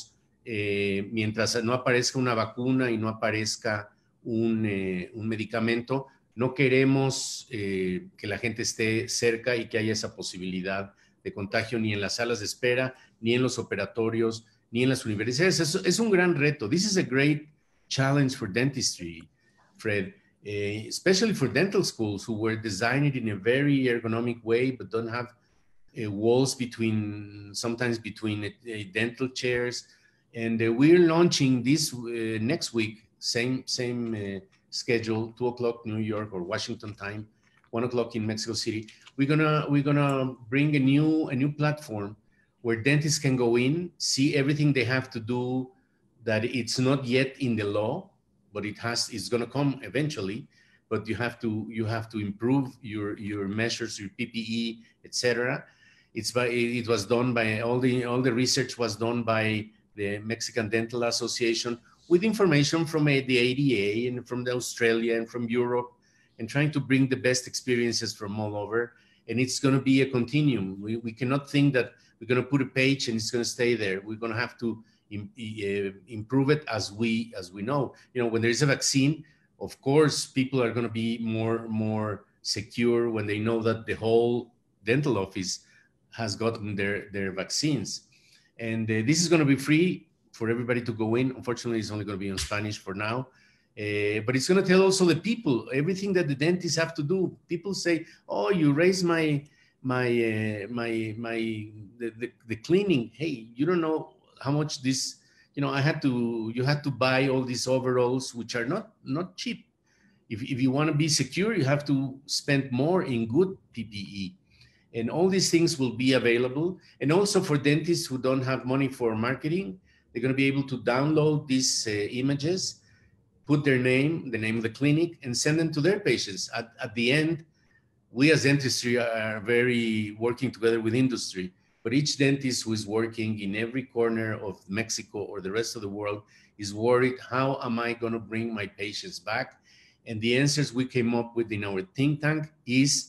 eh, mientras no aparezca una vacuna y no aparezca un, eh, un medicamento, no queremos eh, que la gente esté cerca y que haya esa posibilidad de contagio ni en las salas de espera, ni en los operatorios, ni en las universidades. Es, es un gran reto. This is a great challenge for dentistry, Fred, uh, especially for dental schools who were designed in a very ergonomic way, but don't have uh, walls between, sometimes between uh, dental chairs. And uh, we're launching this uh, next week, same, same uh, schedule, two o'clock New York or Washington time, one o'clock in Mexico City. We're gonna we're gonna bring a new a new platform where dentists can go in, see everything they have to do, that it's not yet in the law, but it has it's gonna come eventually. But you have to you have to improve your your measures, your P P E, et cetera. It's by it was done by all the all the research was done by the Mexican Dental Association, with information from the A D A and from the Australia and from Europe, and trying to bring the best experiences from all over. And it's going to be a continuum. We, we cannot think that we're going to put a page and it's going to stay there. We're going to have to im, uh, improve it as we as we know. You know, when there is a vaccine, of course, people are going to be more more secure when they know that the whole dental office has gotten their their vaccines. And uh, this is going to be free for everybody to go in. Unfortunately, it's only going to be in Spanish for now. Uh, but it's going to tell also the people everything that the dentists have to do. People say, "Oh, you raise my my uh, my my the, the the cleaning. Hey, you don't know how much this. You know, I had to you had to buy all these overalls, which are not not cheap. If if you want to be secure, you have to spend more in good P P E." And all these things will be available. And also for dentists who don't have money for marketing, they're going to be able to download these uh, images, put their name, the name of the clinic, and send them to their patients. At, at the end, we as dentistry are very working together with industry, but each dentist who is working in every corner of Mexico or the rest of the world is worried, how am I going to bring my patients back? And the answers we came up with in our think tank is,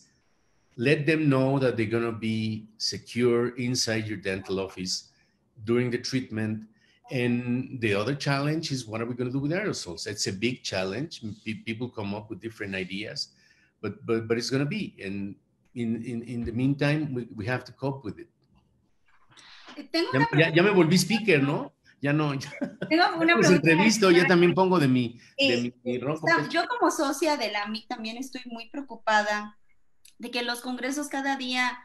let them know that they're going to be secure inside your dental office during the treatment. And the other challenge is, what are we going to do with aerosols? It's a big challenge. People come up with different ideas, but but, but it's going to be. And in, in, in the meantime, we, we have to cope with it. Ya, ya, ya me volví speaker, ¿no? Ya no. Ya, Tengo una ya los entrevisto, ya también pongo de mi, de eh, mi, mi ronco. Yo como socia de la A M I C también estoy muy preocupada de que los congresos cada día,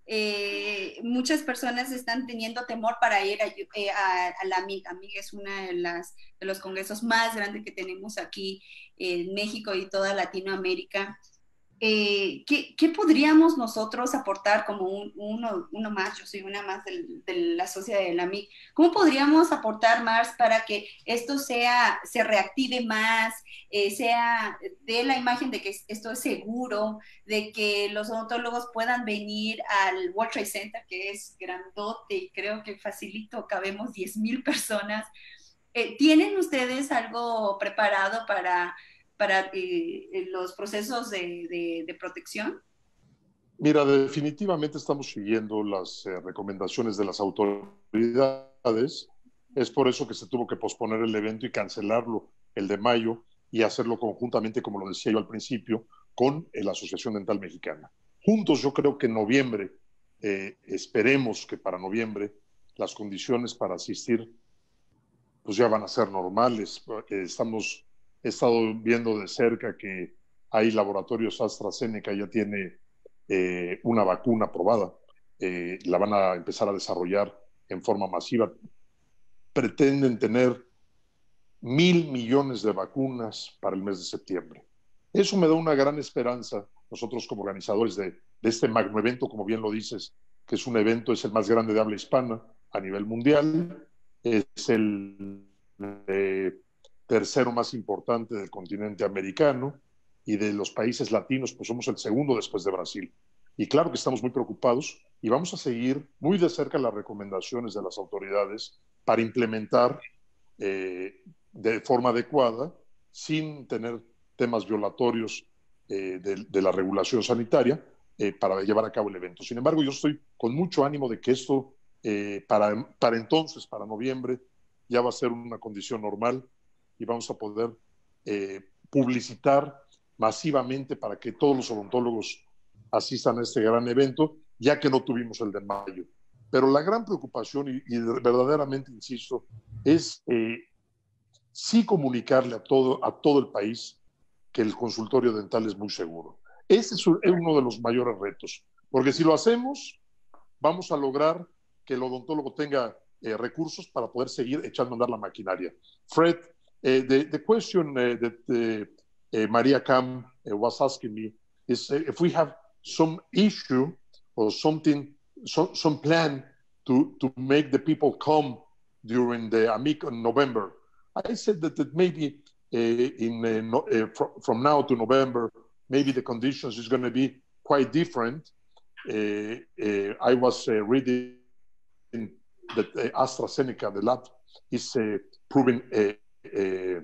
eh, muchas personas están teniendo temor para ir a, a, a la A M I C. A M I C es uno de, las, de los congresos más grandes que tenemos aquí en México y toda Latinoamérica. Eh, ¿qué, ¿Qué podríamos nosotros aportar como un, uno, uno más? Yo soy una más del, de la sociedad de la A M I C. ¿Cómo podríamos aportar más para que esto sea, se reactive más, eh, sea de la imagen de que esto es seguro, de que los odontólogos puedan venir al World Trade Center, que es grandote y creo que facilito, cabemos diez mil personas? Eh, ¿Tienen ustedes algo preparado para... para eh, los procesos de, de, de protección? Mira, definitivamente estamos siguiendo las eh, recomendaciones de las autoridades. Es por eso que se tuvo que posponer el evento y cancelarlo, el de mayo, y hacerlo conjuntamente, como lo decía yo al principio, con eh, la Asociación Dental Mexicana. Juntos, yo creo que en noviembre, eh, esperemos que para noviembre las condiciones para asistir pues ya van a ser normales. Eh, estamos... He estado viendo de cerca que hay laboratorios. AstraZeneca ya tiene eh, una vacuna aprobada. Eh, la van a empezar a desarrollar en forma masiva. Pretenden tener mil millones de vacunas para el mes de septiembre. Eso me da una gran esperanza. Nosotros como organizadores de, de este magno evento, como bien lo dices, que es un evento, es el más grande de habla hispana a nivel mundial. Es el... Eh, tercero más importante del continente americano, y de los países latinos, pues somos el segundo después de Brasil. Y claro que estamos muy preocupados y vamos a seguir muy de cerca las recomendaciones de las autoridades para implementar eh, de forma adecuada, sin tener temas violatorios eh, de, de la regulación sanitaria, eh, para llevar a cabo el evento. Sin embargo, yo estoy con mucho ánimo de que esto, eh, para, para entonces, para noviembre, ya va a ser una condición normal y vamos a poder eh, publicitar masivamente para que todos los odontólogos asistan a este gran evento, ya que no tuvimos el de mayo. Pero la gran preocupación, y, y verdaderamente insisto, es eh, sí comunicarle a todo, a todo el país que el consultorio dental es muy seguro. Ese es uno de los mayores retos, porque si lo hacemos, vamos a lograr que el odontólogo tenga eh, recursos para poder seguir echando a andar la maquinaria. Fred, uh, the, the question uh, that uh, uh, Maria Cam uh, was asking me is uh, if we have some issue or something, so, some plan to, to make the people come during the AMIC in November. I said that, that maybe uh, in, uh, no, uh, fr from now to November, maybe the conditions is going to be quite different. Uh, uh, I was uh, reading that uh, AstraZeneca, the lab, is uh, proving a, a,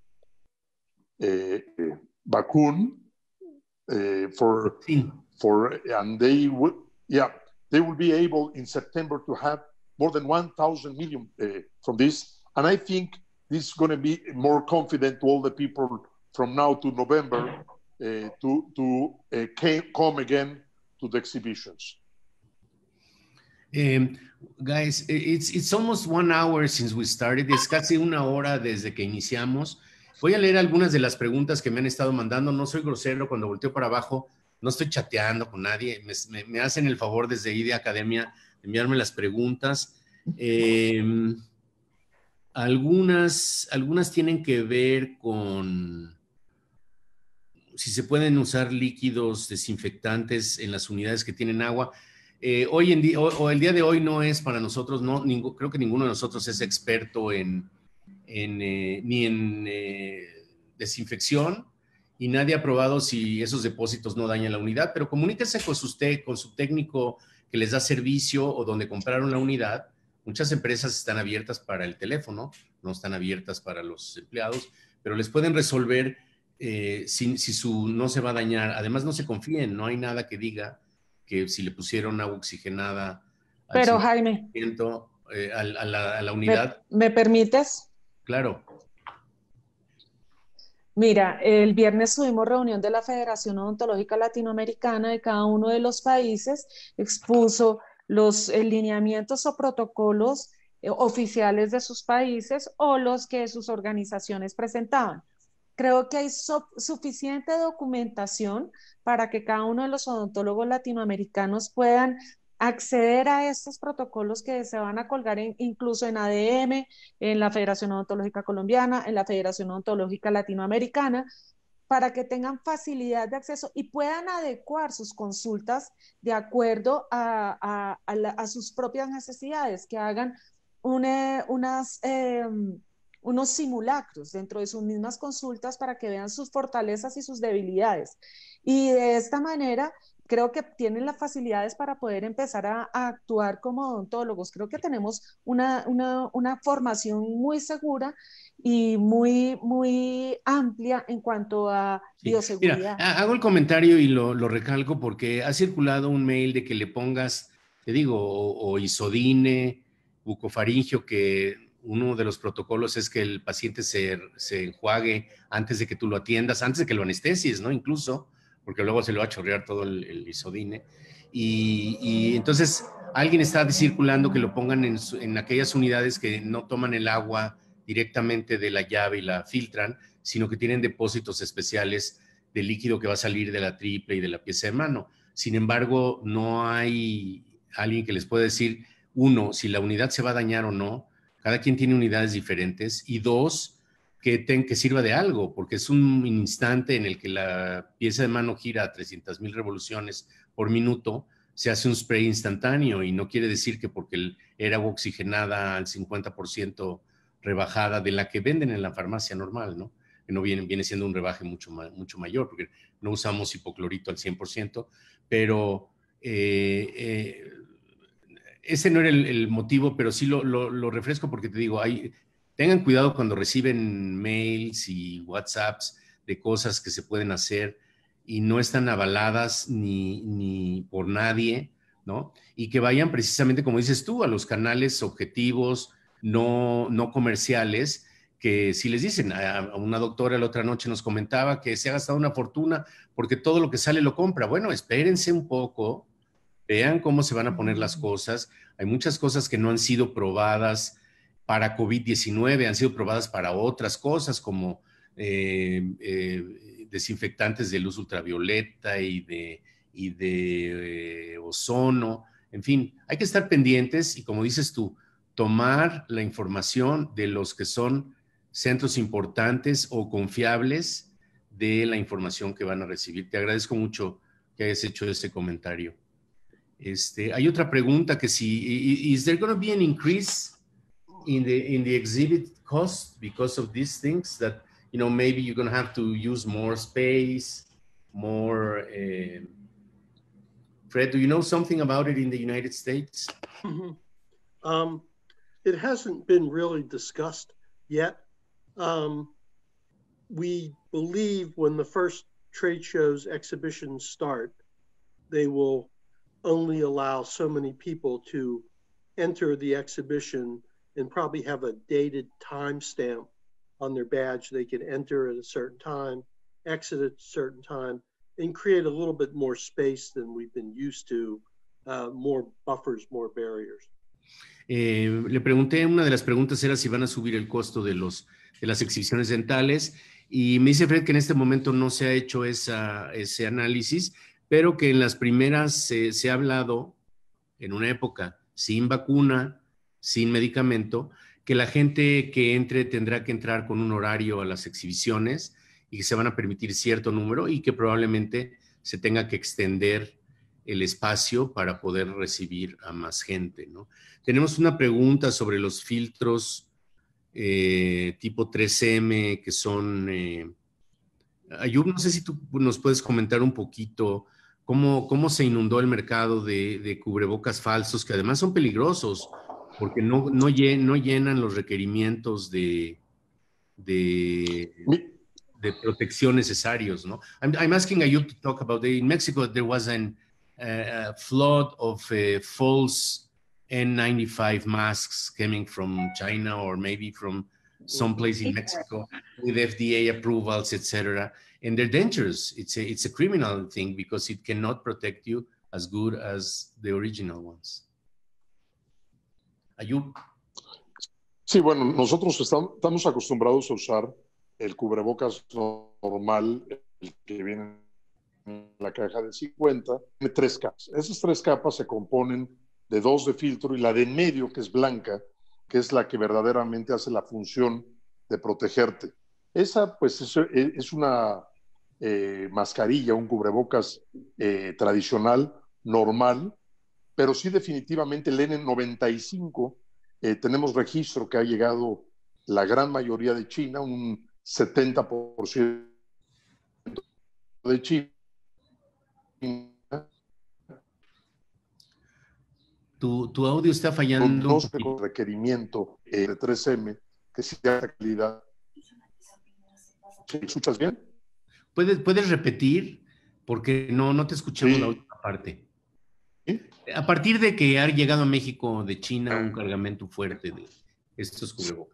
a, a vaccine uh, for for, and they will, yeah, they will be able in September to have more than one thousand million uh, from this, and I think this is going to be more confident to all the people from now to November uh, to to uh, came, come again to the exhibitions. Um, guys, it's, it's almost one hour since we started. Es casi una hora desde que iniciamos. Voy a leer algunas de las preguntas que me han estado mandando. No soy grosero cuando volteo para abajo. No estoy chateando con nadie. Me, me, me hacen el favor desde I D E Academia de enviarme las preguntas. Eh, algunas, algunas tienen que ver con si se pueden usar líquidos desinfectantes en las unidades que tienen agua. Eh, hoy en día, o, o el día de hoy no es para nosotros, no, ningú, creo que ninguno de nosotros es experto en, en eh, ni en eh, desinfección, y nadie ha probado si esos depósitos no dañan la unidad, pero comuníquense con su, con su técnico que les da servicio o donde compraron la unidad. Muchas empresas están abiertas para el teléfono, no están abiertas para los empleados, pero les pueden resolver eh, si, si su no se va a dañar. Además, no se confíen, no hay nada que diga que si le pusieron agua oxigenada al Pero Jaime, eh, a, a, la, a la unidad. ¿me, ¿me permites? Claro. Mira, el viernes tuvimos reunión de la Federación Odontológica Latinoamericana de cada uno de los países, expuso los eh, lineamientos o protocolos eh, oficiales de sus países o los que sus organizaciones presentaban. Creo que hay so suficiente documentación para que cada uno de los odontólogos latinoamericanos puedan acceder a estos protocolos que se van a colgar en, incluso en A D M, en la Federación Odontológica Colombiana, en la Federación Odontológica Latinoamericana, para que tengan facilidad de acceso y puedan adecuar sus consultas de acuerdo a, a, a, la, a sus propias necesidades, que hagan una, unas... Eh, unos simulacros dentro de sus mismas consultas para que vean sus fortalezas y sus debilidades. Y de esta manera creo que tienen las facilidades para poder empezar a, a actuar como odontólogos. Creo que tenemos una, una, una formación muy segura y muy, muy amplia en cuanto a sí. bioseguridad. Mira, hago el comentario y lo, lo recalco porque ha circulado un mail de que le pongas, te digo, o, o isodine, bucofaringio, que uno de los protocolos es que el paciente se, se enjuague antes de que tú lo atiendas, antes de que lo anestesies, ¿no? Incluso, porque luego se le va a chorrear todo el, el isodine. Y, y entonces alguien está circulando que lo pongan en, en aquellas unidades que no toman el agua directamente de la llave y la filtran, sino que tienen depósitos especiales de líquido que va a salir de la triple y de la pieza de mano. Sin embargo, no hay alguien que les pueda decir, uno, si la unidad se va a dañar o no. Cada quien tiene unidades diferentes. Y dos, que, ten, que sirva de algo, porque es un instante en el que la pieza de mano gira a trescientas mil revoluciones por minuto, se hace un spray instantáneo y no quiere decir que porque el, era agua oxigenada al cincuenta por ciento rebajada de la que venden en la farmacia normal, ¿no? Que no viene, viene siendo un rebaje mucho, mucho mayor, porque no usamos hipoclorito al cien por ciento, pero... Eh, eh, ese no era el, el motivo, pero sí lo, lo, lo refresco porque te digo, hay, tengan cuidado cuando reciben mails y WhatsApps de cosas que se pueden hacer y no están avaladas ni, ni por nadie, ¿no? Y que vayan precisamente, como dices tú, a los canales objetivos, no, no comerciales, que si les dicen, a una doctora la otra noche nos comentaba que se ha gastado una fortuna porque todo lo que sale lo compra. Bueno, espérense un poco, vean cómo se van a poner las cosas. Hay muchas cosas que no han sido probadas para COVID diecinueve, han sido probadas para otras cosas como eh, eh, desinfectantes de luz ultravioleta y de, y de eh, ozono. En fin, hay que estar pendientes y, como dices tú, tomar la información de los que son centros importantes o confiables de la información que van a recibir. Te agradezco mucho que hayas hecho este comentario. Este, hay otra pregunta que si, is there going to be an increase in the, in the exhibit cost because of these things that, you know, maybe you're going to have to use more space, more, uh, Fred, do you know something about it in the United States? Mm-hmm. Um, it hasn't been really discussed yet. Um, we believe when the first trade shows exhibitions start, they will only allow so many people to enter the exhibition and probably have a dated timestamp on their badge. They can enter at a certain time, exit at a certain time, and create a little bit more space than we've been used to, uh, more buffers, more barriers. Eh, le pregunté, una de las preguntas era si van a subir el costo de, los, de las exhibiciones dentales, y me dice Fred que en este momento no se ha hecho esa, ese análisis, pero que en las primeras eh, se ha hablado, en una época sin vacuna, sin medicamento, que la gente que entre tendrá que entrar con un horario a las exhibiciones y que se van a permitir cierto número y que probablemente se tenga que extender el espacio para poder recibir a más gente, ¿no? Tenemos una pregunta sobre los filtros eh, tipo tres eme que son... Eh, Ayub, no sé si tú nos puedes comentar un poquito cómo, cómo se inundó el mercado de, de cubrebocas falsos, que además son peligrosos porque no, no, no llenan los requerimientos de, de, de protección necesarios, ¿no? I'm, I'm asking Ayub to talk about the, in Mexico there was an, uh, a flood of uh, false N ninety-five masks coming from China or maybe from someplace in Mexico with F D A approvals, et cetera. And they're dangerous. It's a, it's a criminal thing because it cannot protect you as good as the original ones. Ayub. Sí, bueno, nosotros estamos, estamos acostumbrados a usar el cubrebocas normal, el que viene en la caja de cincuenta, tiene tres capas. Esas tres capas se componen de dos de filtro y la de en medio, que es blanca, que es la que verdaderamente hace la función de protegerte. Esa, pues, es, es una eh, mascarilla, un cubrebocas eh, tradicional, normal, pero sí definitivamente el N noventa y cinco, eh, tenemos registro que ha llegado la gran mayoría de China, un setenta por ciento de China. Tu, tu audio está fallando. No sé con requerimiento eh, de tres eme, que sea de calidad. ¿Sí, escuchas bien? ¿Puedes, ¿Puedes repetir? Porque no, no te escuchamos Sí. La última parte. ¿Sí? A partir de que ha llegado a México de China un cargamento fuerte de estos cubrebocas.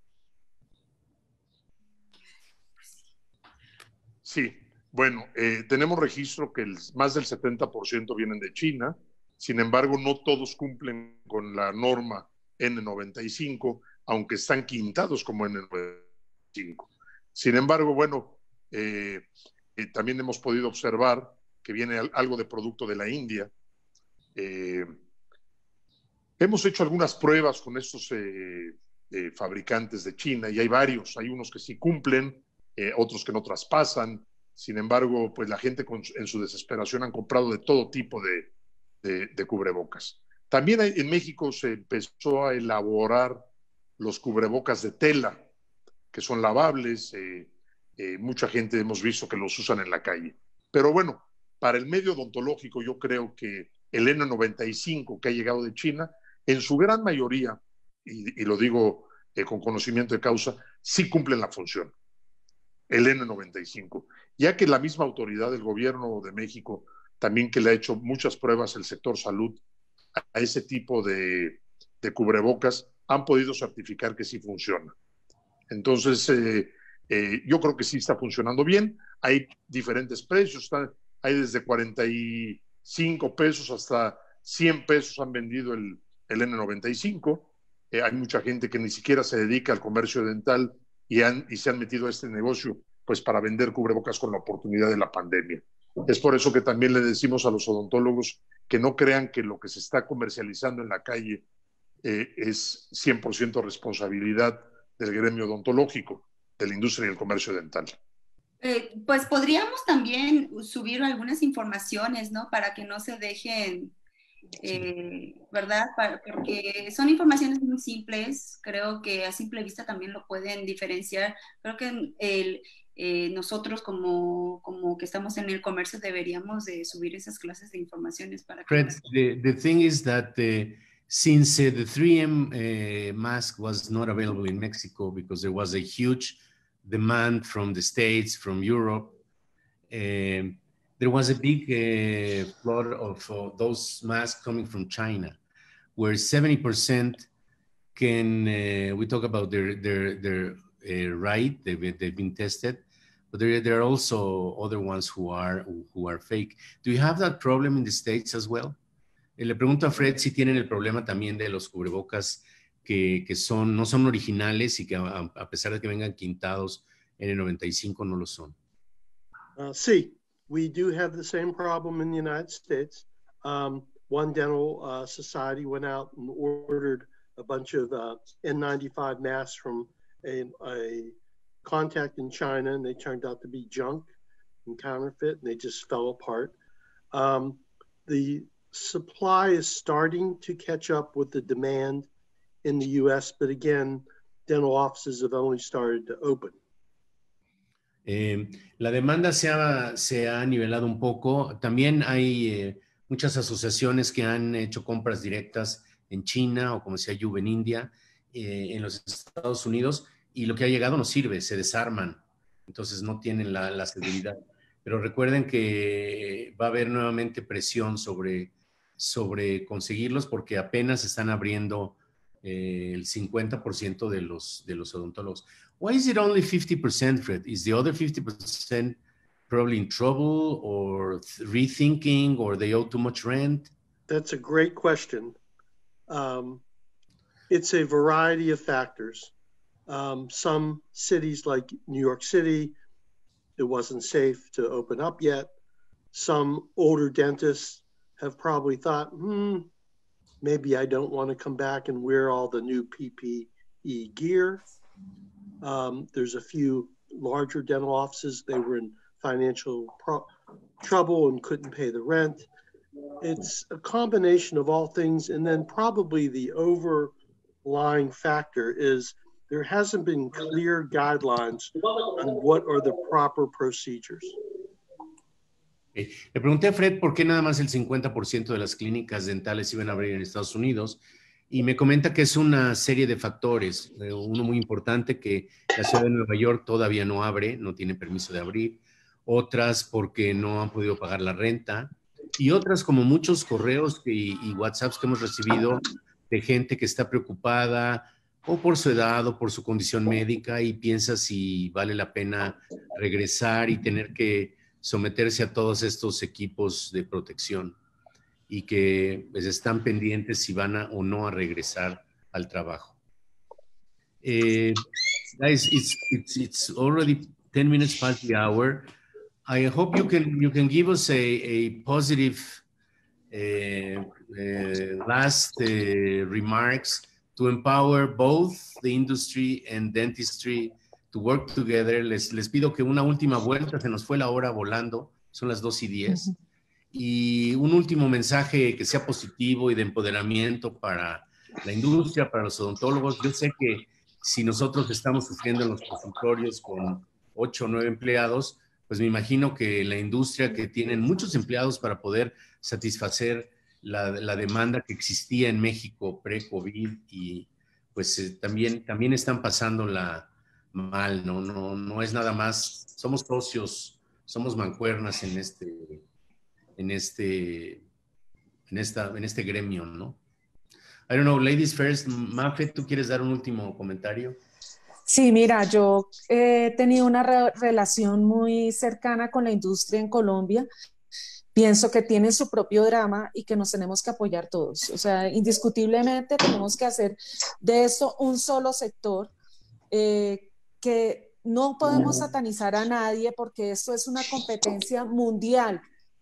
Sí, bueno, eh, tenemos registro que el, más del setenta por ciento vienen de China. Sin embargo, no todos cumplen con la norma N noventa y cinco, aunque están quintados como N noventa y cinco. Sin embargo, bueno, eh, eh, también hemos podido observar que viene algo de producto de la India. Eh, hemos hecho algunas pruebas con estos eh, eh, fabricantes de China y hay varios. Hay unos que sí cumplen, eh, otros que no traspasan. Sin embargo, pues la gente con, en su desesperación han comprado de todo tipo de De, de cubrebocas. También hay, en México se empezó a elaborar los cubrebocas de tela, que son lavables, eh, eh, mucha gente hemos visto que los usan en la calle. Pero bueno, para el medio odontológico yo creo que el N noventa y cinco que ha llegado de China, en su gran mayoría, y, y lo digo eh, con conocimiento de causa, sí cumplen la función, el N noventa y cinco, ya que la misma autoridad del gobierno de México también que le ha hecho muchas pruebas el sector salud a ese tipo de, de cubrebocas, han podido certificar que sí funciona. Entonces, eh, eh, yo creo que sí está funcionando bien. Hay diferentes precios, está, hay desde cuarenta y cinco pesos hasta cien pesos han vendido el, el N noventa y cinco. Eh, hay mucha gente que ni siquiera se dedica al comercio dental y, han, y se han metido a este negocio pues para vender cubrebocas con la oportunidad de la pandemia. Es por eso que también le decimos a los odontólogos que no crean que lo que se está comercializando en la calle eh, es cien por ciento responsabilidad del gremio odontológico, de la industria y el comercio dental. Eh, pues podríamos también subir algunas informaciones, ¿no? Para que no se dejen, eh, ¿verdad? Para, porque son informaciones muy simples, creo que a simple vista también lo pueden diferenciar. Creo que el, eh, nosotros como, como que estamos en el comercio deberíamos de subir esas clases de informaciones para que... Fred, the, the thing is that uh, since uh, the three M uh, mask was not available in Mexico because there was a huge demand from the States, from Europe, uh, there was a big uh, flood of uh, those masks coming from China, where seventy percent can, uh, we talk about their, their, their uh, right, they've, they've been tested, but there, there are also other ones who are, who are fake. Do you have that problem in the States as well? Le pregunto a Fred si tienen el problema también de los cubrebocas que, que son, no son originales y que a, a pesar de que vengan quintados N noventa y cinco no lo son. Uh, sí, we do have the same problem in the United States. Um, one dental uh, society went out and ordered a bunch of uh, N ninety-five masks from a, a contact in China, and they turned out to be junk and counterfeit, and they just fell apart. Um, the supply is starting to catch up with the demand in the U S, but again, dental offices have only started to open. Eh, la demanda se ha, se ha nivelado un poco. También hay eh, muchas asociaciones que han hecho compras directas en China o como decía Juve en India, eh, en los Estados Unidos, y lo que ha llegado no sirve, se desarman, entonces no tienen la, la seguridad. Pero recuerden que va a haber nuevamente presión sobre, sobre conseguirlos porque apenas están abriendo eh, el cincuenta por ciento de los, de los odontólogos. Why is it only fifty percent, Fred? Is the other fifty percent probably in trouble or rethinking or they owe too much rent? That's a great question. Um, it's a variety of factors. Um, some cities like New York City, it wasn't safe to open up yet. Some older dentists have probably thought, hmm, maybe I don't want to come back and wear all the new P P E gear. Um, there's a few larger dental offices, they were in financial pro- trouble and couldn't pay the rent. It's a combination of all things. And then probably the overlying factor is there hasn't been clear guidelines on what are the proper procedures. Okay. Le pregunté a Fred por qué nada más el cincuenta por ciento de las clínicas dentales iban a abrir en Estados Unidos y me comenta que es una serie de factores. Eh, uno muy importante, que la ciudad de Nueva York todavía no abre, no tiene permiso de abrir. Otras porque no han podido pagar la renta. Y otras como muchos correos y, y WhatsApps que hemos recibido de gente que está preocupada o por su edad o por su condición médica y piensa si vale la pena regresar y tener que someterse a todos estos equipos de protección y que pues, están pendientes si van a, o no a regresar al trabajo. Eh, guys, it's, it's, it's already ten minutes past the hour. I hope you can, you can give us a, a positive uh, uh, last uh, remarks to empower both the industry and dentistry to work together. Les, les pido que una última vuelta, se nos fue la hora volando, son las dos y diez. Uh-huh. Y un último mensaje que sea positivo y de empoderamiento para la industria, para los odontólogos. Yo sé que si nosotros estamos sufriendo en los consultorios con ocho o nueve empleados, pues me imagino que la industria, que tienen muchos empleados para poder satisfacer la, la demanda que existía en México pre-COVID, y pues eh, también, también están pasándola mal, ¿no? No, no es nada más, somos socios, somos mancuernas en este, en este, en esta, en este gremio, ¿no? I don't know, ladies first. Mafe, ¿tú quieres dar un último comentario? Sí, mira, yo he tenido una re relación muy cercana con la industria en Colombia. Pienso que tienen su propio drama y que nos tenemos que apoyar todos. O sea, indiscutiblemente tenemos que hacer de esto un solo sector, eh, que no podemos satanizar a nadie porque esto es una competencia mundial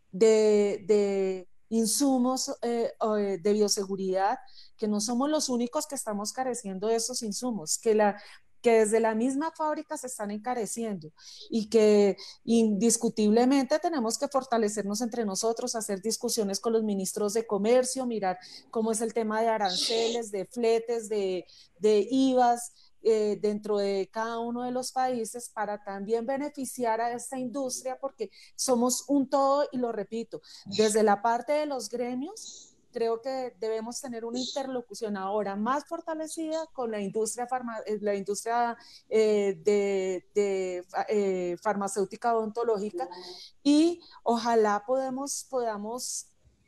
de, de insumos eh, de bioseguridad, que no somos los únicos que estamos careciendo de esos insumos, que la que desde la misma fábrica se están encareciendo y que indiscutiblemente tenemos que fortalecernos entre nosotros, hacer discusiones con los ministros de comercio, mirar cómo es el tema de aranceles, de fletes, de, de I V As eh, dentro de cada uno de los países para también beneficiar a esta industria, porque somos un todo, y lo repito, desde la parte de los gremios, creo que debemos tener una interlocución ahora más fortalecida con la industria, farma, la industria eh, de, de eh, farmacéutica odontológica, y ojalá podemos, podamos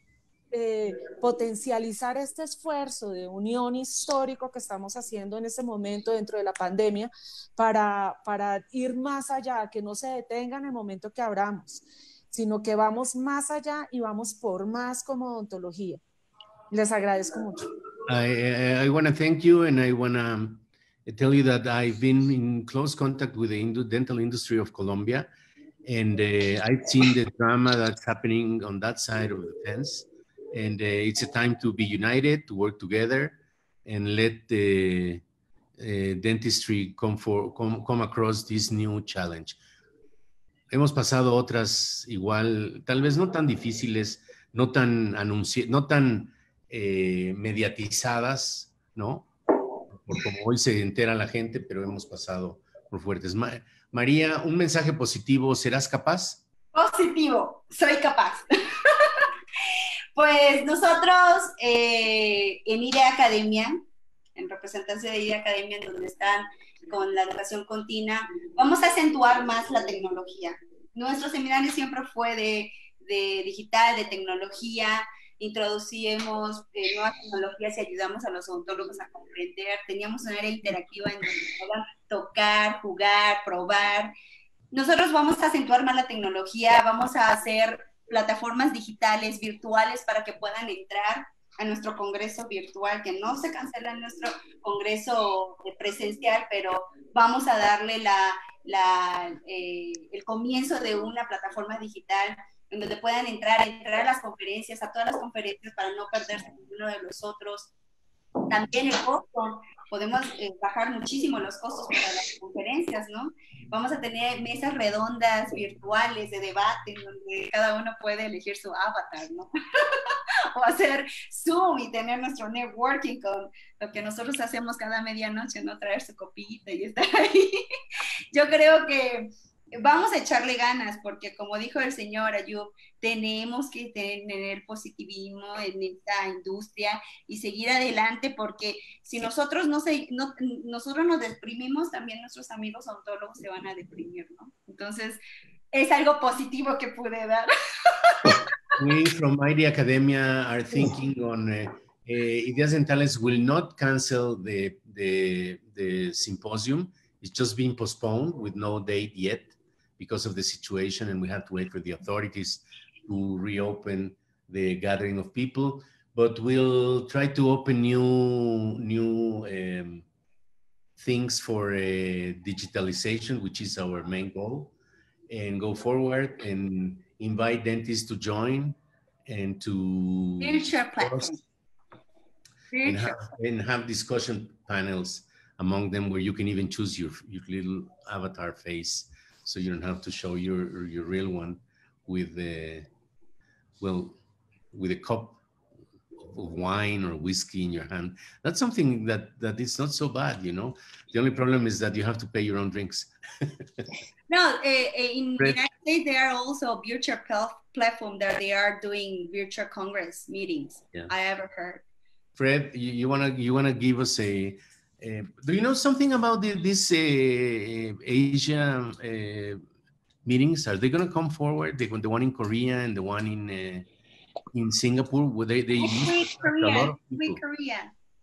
eh, potencializar este esfuerzo de unión histórico que estamos haciendo en este momento dentro de la pandemia para, para ir más allá, que no se detenga en el momento que abramos, sino que vamos más allá y vamos por más como odontología. Les agradezco mucho. I, I, I want to thank you, and I want to tell you that I've been in close contact with the dental industry of Colombia, and uh, I've seen the drama that's happening on that side of the fence, and uh, it's a time to be united, to work together, and let the uh, dentistry come, for, come, come across this new challenge. Hemos pasado otras igual, tal vez no tan difíciles, no tan anunci no tan Eh, mediatizadas, ¿no? Por como hoy se entera la gente, pero hemos pasado por fuertes. Ma María, un mensaje positivo, ¿serás capaz? Positivo, soy capaz. Pues nosotros eh, en I D E Academia, en representación de I D E Academia, en donde están con la educación continua, vamos a acentuar más la tecnología. Nuestro seminario siempre fue de, de digital, de tecnología. Introducimos eh, nuevas tecnologías y ayudamos a los odontólogos a comprender. Teníamos una área interactiva en donde puedan tocar, jugar, probar. Nosotros vamos a acentuar más la tecnología, vamos a hacer plataformas digitales, virtuales, para que puedan entrar a nuestro congreso virtual, que no se cancela nuestro congreso presencial, pero vamos a darle la, la, eh, el comienzo de una plataforma digital en donde puedan entrar, entrar a las conferencias, a todas las conferencias, para no perderse ninguno de los otros. También el costo, podemos eh, bajar muchísimo los costos para las conferencias, ¿no? Vamos a tener mesas redondas virtuales de debate, en donde cada uno puede elegir su avatar, ¿no? O hacer Zoom y tener nuestro networking con lo que nosotros hacemos cada medianoche, ¿no? Traer su copita y estar ahí. Yo creo que vamos a echarle ganas, porque como dijo el señor Ayub, tenemos que tener positivismo en esta industria y seguir adelante, porque si nosotros no se, no, nosotros nos deprimimos, también nuestros amigos odontólogos se van a deprimir, ¿no? Entonces, es algo positivo que pude dar. We from I D E Academia are thinking on uh, uh, Ideas Dentales will not cancel the, the, the symposium. It's just being postponed with no date yet because of the situation, and we have to wait for the authorities to reopen the gathering of people. But we'll try to open new, new um, things for uh, digitalization, which is our main goal, and go forward and invite dentists to join and to Future platform. And have, and have discussion panels among them, where you can even choose your, your little avatar face, so you don't have to show your, your real one with the, well, with a cup of wine or whiskey in your hand. That's something that, that is not so bad, you know? The only problem is that you have to pay your own drinks. No, uh, in the United States, there are also virtual platform that they are doing virtual Congress meetings. Yeah. I ever heard. Fred, you, you wanna you wanna give us a, a do you know something about the, this uh, Asia uh, meetings? Are they gonna come forward? The, the one in Korea and the one in uh, in Singapore? Would they they free Korea, free Korea.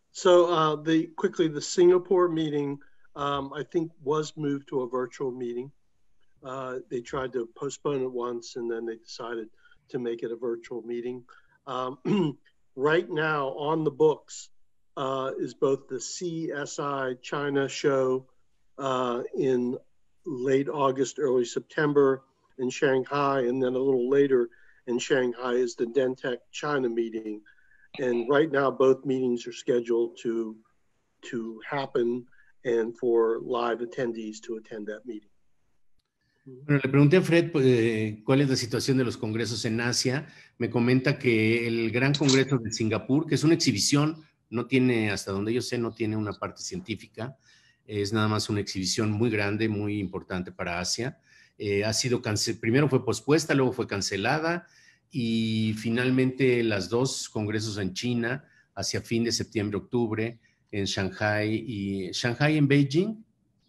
So uh, the quickly, the Singapore meeting, um, I think, was moved to a virtual meeting. Uh, they tried to postpone it once, and then they decided to make it a virtual meeting. Um, right now on the books uh, is both the C S I China show uh, in late August, early September in Shanghai, and then a little later in Shanghai is the Dentech China meeting. And right now, both meetings are scheduled to, to happen and for live attendees to attend that meeting. Bueno, le pregunté a Fred eh, cuál es la situación de los congresos en Asia. Me comenta que el Gran Congreso de Singapur, que es una exhibición, no tiene, hasta donde yo sé, no tiene una parte científica, es nada más una exhibición muy grande, muy importante para Asia. Eh, ha sido cance- primero fue pospuesta, luego fue cancelada, y finalmente las dos congresos en China, hacia fin de septiembre, octubre, en Shanghai y Shanghai en Beijing.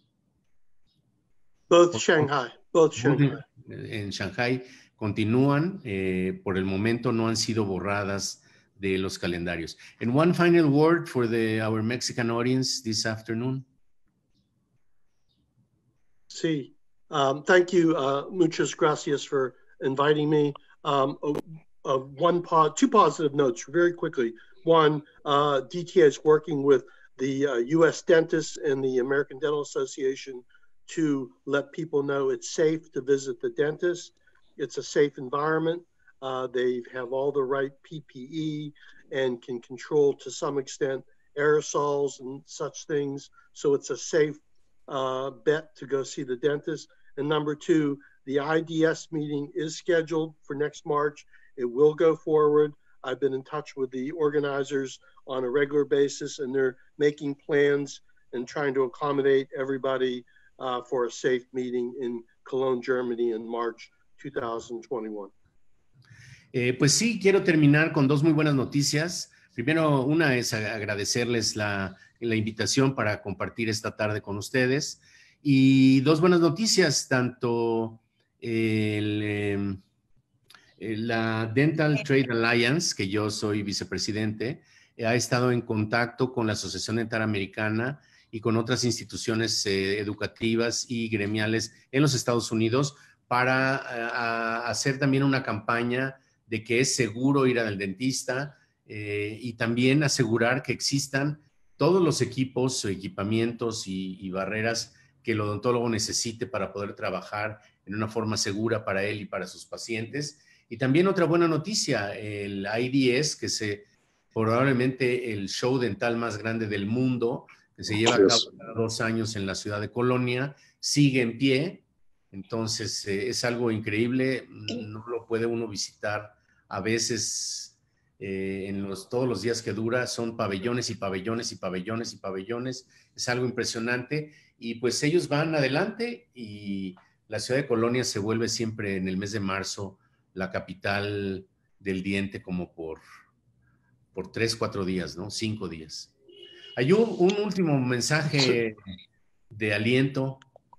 Both Shanghai, both Shanghai. En Shanghai continúan, eh, por el momento no han sido borradas de los calendarios. And one final word for the, our Mexican audience this afternoon. Sí, um, thank you, uh, muchas gracias for inviting me. Um, uh, uh, one po two positive notes very quickly. One, uh, D T A is working with the uh, U S dentists and the American Dental Association to let people know it's safe to visit the dentist. It's a safe environment. Uh, they have all the right P P E and can control to some extent aerosols and such things. So it's a safe uh, bet to go see the dentist. And number two, the I D S meeting is scheduled for next March. It will go forward. I've been in touch with the organizers on a regular basis, and they're making plans and trying to accommodate everybody uh, for a safe meeting in Cologne, Germany in March two thousand twenty-one. Eh, pues sí, quiero terminar con dos muy buenas noticias. Primero, una es agradecerles la, la invitación para compartir esta tarde con ustedes. Y dos buenas noticias, tanto el, eh, la Dental Trade Alliance, que yo soy vicepresidente, ha estado en contacto con la Asociación Dental Americana y con otras instituciones eh, educativas y gremiales en los Estados Unidos para a, hacer también una campaña de que es seguro ir al dentista eh, y también asegurar que existan todos los equipos, equipamientos y, y barreras que el odontólogo necesite para poder trabajar en una forma segura para él y para sus pacientes. Y también otra buena noticia, el I D S, que es probablemente el show dental más grande del mundo, que se lleva a cabo cada dos años en la ciudad de Colonia, sigue en pie. Entonces, eh, es algo increíble, no lo puede uno visitar a veces eh, en los, todos los días que dura, son pabellones y pabellones y pabellones y pabellones, es algo impresionante, y pues ellos van adelante y la ciudad de Colonia se vuelve siempre en el mes de marzo la capital del diente como por, por tres, cuatro días, ¿no? Cinco días. Hay un, un último mensaje de aliento.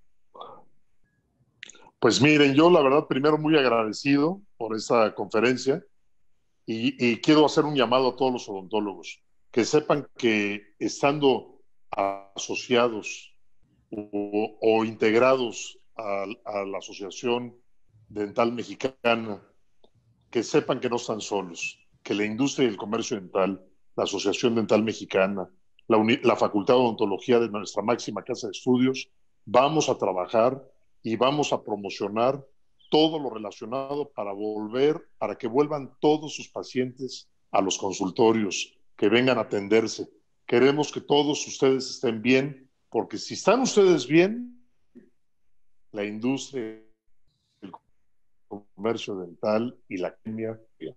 Pues miren, yo la verdad primero muy agradecido por esta conferencia y, y quiero hacer un llamado a todos los odontólogos que sepan que estando asociados o, o integrados a, a la Asociación Dental Mexicana, que sepan que no están solos, que la industria y el comercio dental, la Asociación Dental Mexicana, la, uni, la Facultad de Odontología de nuestra máxima casa de estudios, vamos a trabajar y vamos a promocionar todo lo relacionado para volver, para que vuelvan todos sus pacientes a los consultorios, que vengan a atenderse. Queremos que todos ustedes estén bien, porque si están ustedes bien, la industria, el comercio dental y la academia.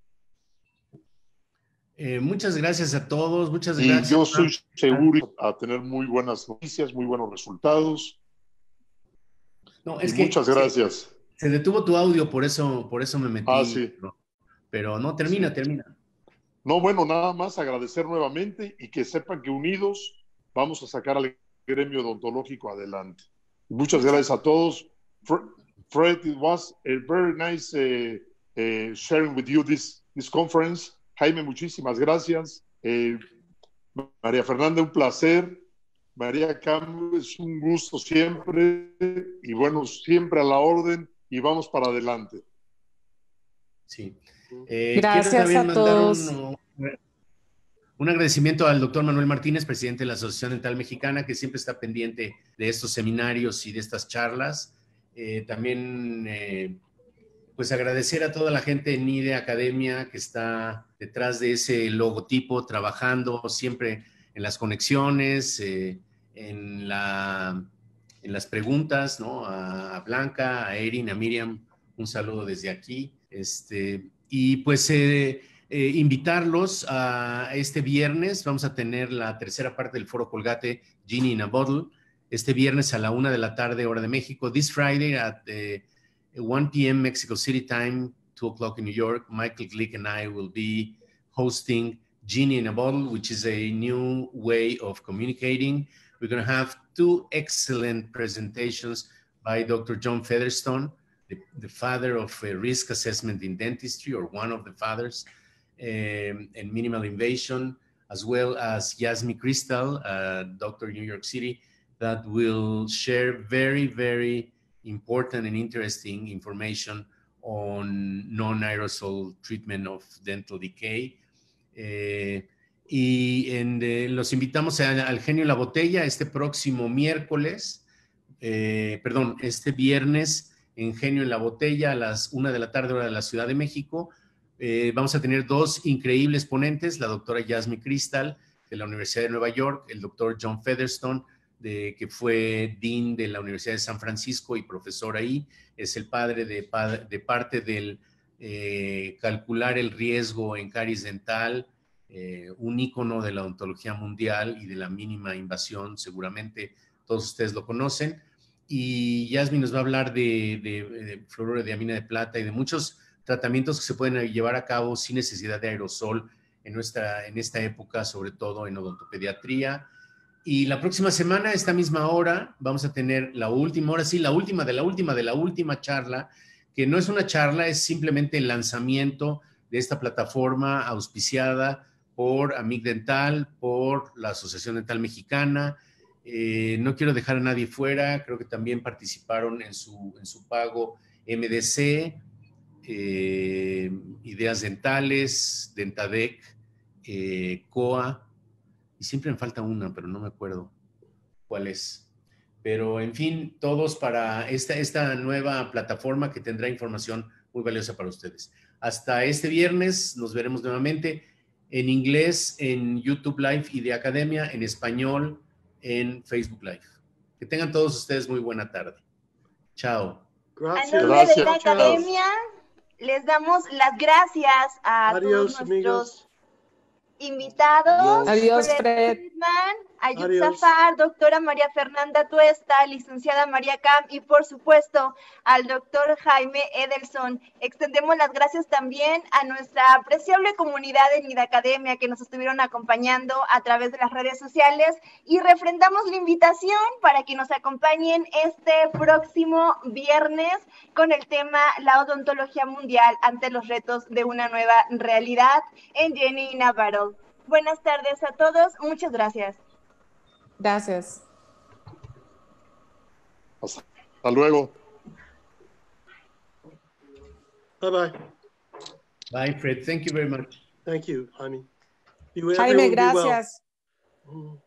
Eh, muchas gracias a todos, muchas y gracias. Y yo soy seguro a tener muy buenas noticias, muy buenos resultados. No, es y que muchas gracias. Se, se detuvo tu audio, por eso, por eso me metí. Ah, sí. Pero, pero no, termina, sí. termina. No, bueno, nada más agradecer nuevamente y que sepan que unidos vamos a sacar al gremio odontológico adelante. Muchas gracias a todos. Fred, it was a very nice uh, uh, sharing with you this, this conference. Jaime, muchísimas gracias. Eh, María Fernanda, un placer. María Cam, es un gusto siempre. Y bueno, siempre a la orden y vamos para adelante. Sí. Eh, Gracias quiero también a mandar todos. un, un agradecimiento al doctor Manuel Martínez, presidente de la Asociación Dental Mexicana, que siempre está pendiente de estos seminarios y de estas charlas. Eh, también, eh, pues agradecer a toda la gente en NIDE Academia que está detrás de ese logotipo, trabajando siempre en las conexiones, eh, en, la, en las preguntas, ¿no? A Blanca, a Erin, a Miriam, un saludo desde aquí. Este, y pues eh, eh, invitarlos a este viernes. Vamos a tener la tercera parte del Foro Colgate, Genie in a Bottle, este viernes a la una de la tarde, hora de México. This Friday at the one p m Mexico City time, two o'clock in New York, Michael Glick and I will be hosting Genie in a Bottle, which is a new way of communicating. We're going to have two excellent presentations by Doctor John Featherstone, the, the father of uh, risk assessment in dentistry, or one of the fathers, um, and minimal invasion, as well as Yasmi Crystal, uh, Doctor New York City, that will share very, very important and interesting information on non-aerosol treatment of dental decay. Eh, y en, eh, los invitamos a, al Genio en la Botella este próximo miércoles, eh, perdón, este viernes en Genio en la Botella a las una de la tarde, hora de la Ciudad de México. Eh, vamos a tener dos increíbles ponentes, la doctora Yasmi Crystal de la Universidad de Nueva York, el doctor John Featherstone, de, que fue dean de la Universidad de San Francisco y profesor ahí, es el padre de, de parte del eh, calcular el riesgo en caries dental, eh, un ícono de la odontología mundial y de la mínima invasión, seguramente todos ustedes lo conocen. Y Yasmin nos va a hablar de, de, de fluoruro de amina de plata y de muchos tratamientos que se pueden llevar a cabo sin necesidad de aerosol en, nuestra, en esta época, sobre todo en odontopediatría. Y la próxima semana, a esta misma hora, vamos a tener la última, ahora sí, la última de la última de la última charla, que no es una charla, es simplemente el lanzamiento de esta plataforma auspiciada por Amic Dental, por la Asociación Dental Mexicana. Eh, no quiero dejar a nadie fuera, creo que también participaron en su, en su pago M D C, eh, Ideas Dentales, Dentadec, eh, C O A, y siempre me falta una, pero no me acuerdo cuál es. Pero, en fin, todos para esta, esta nueva plataforma que tendrá información muy valiosa para ustedes. Hasta este viernes nos veremos nuevamente en inglés, en YouTube Live y de Academia, en español, en Facebook Live. Que tengan todos ustedes muy buena tarde. Chao. Gracias. A nombre de la Gracias. Academia, les damos las gracias a Adiós, todos nuestros amigos. invitados. Adiós, Fred Fred. Friedman, Ayub Adiós. Zafar, doctora María Fernanda Tuesta, licenciada María Cam y por supuesto al doctor Jaime Edelson. Extendemos las gracias también a nuestra apreciable comunidad de NIDE Academia que nos estuvieron acompañando a través de las redes sociales y refrendamos la invitación para que nos acompañen este próximo viernes con el tema La odontología mundial ante los retos de una nueva realidad en Genie in a Bottle. Buenas tardes a todos, muchas gracias. Gracias. Hasta luego. Bye bye. Bye, Fred. Thank you very much. Thank you, Jaime. You, Jaime, everyone be well. gracias. Mm.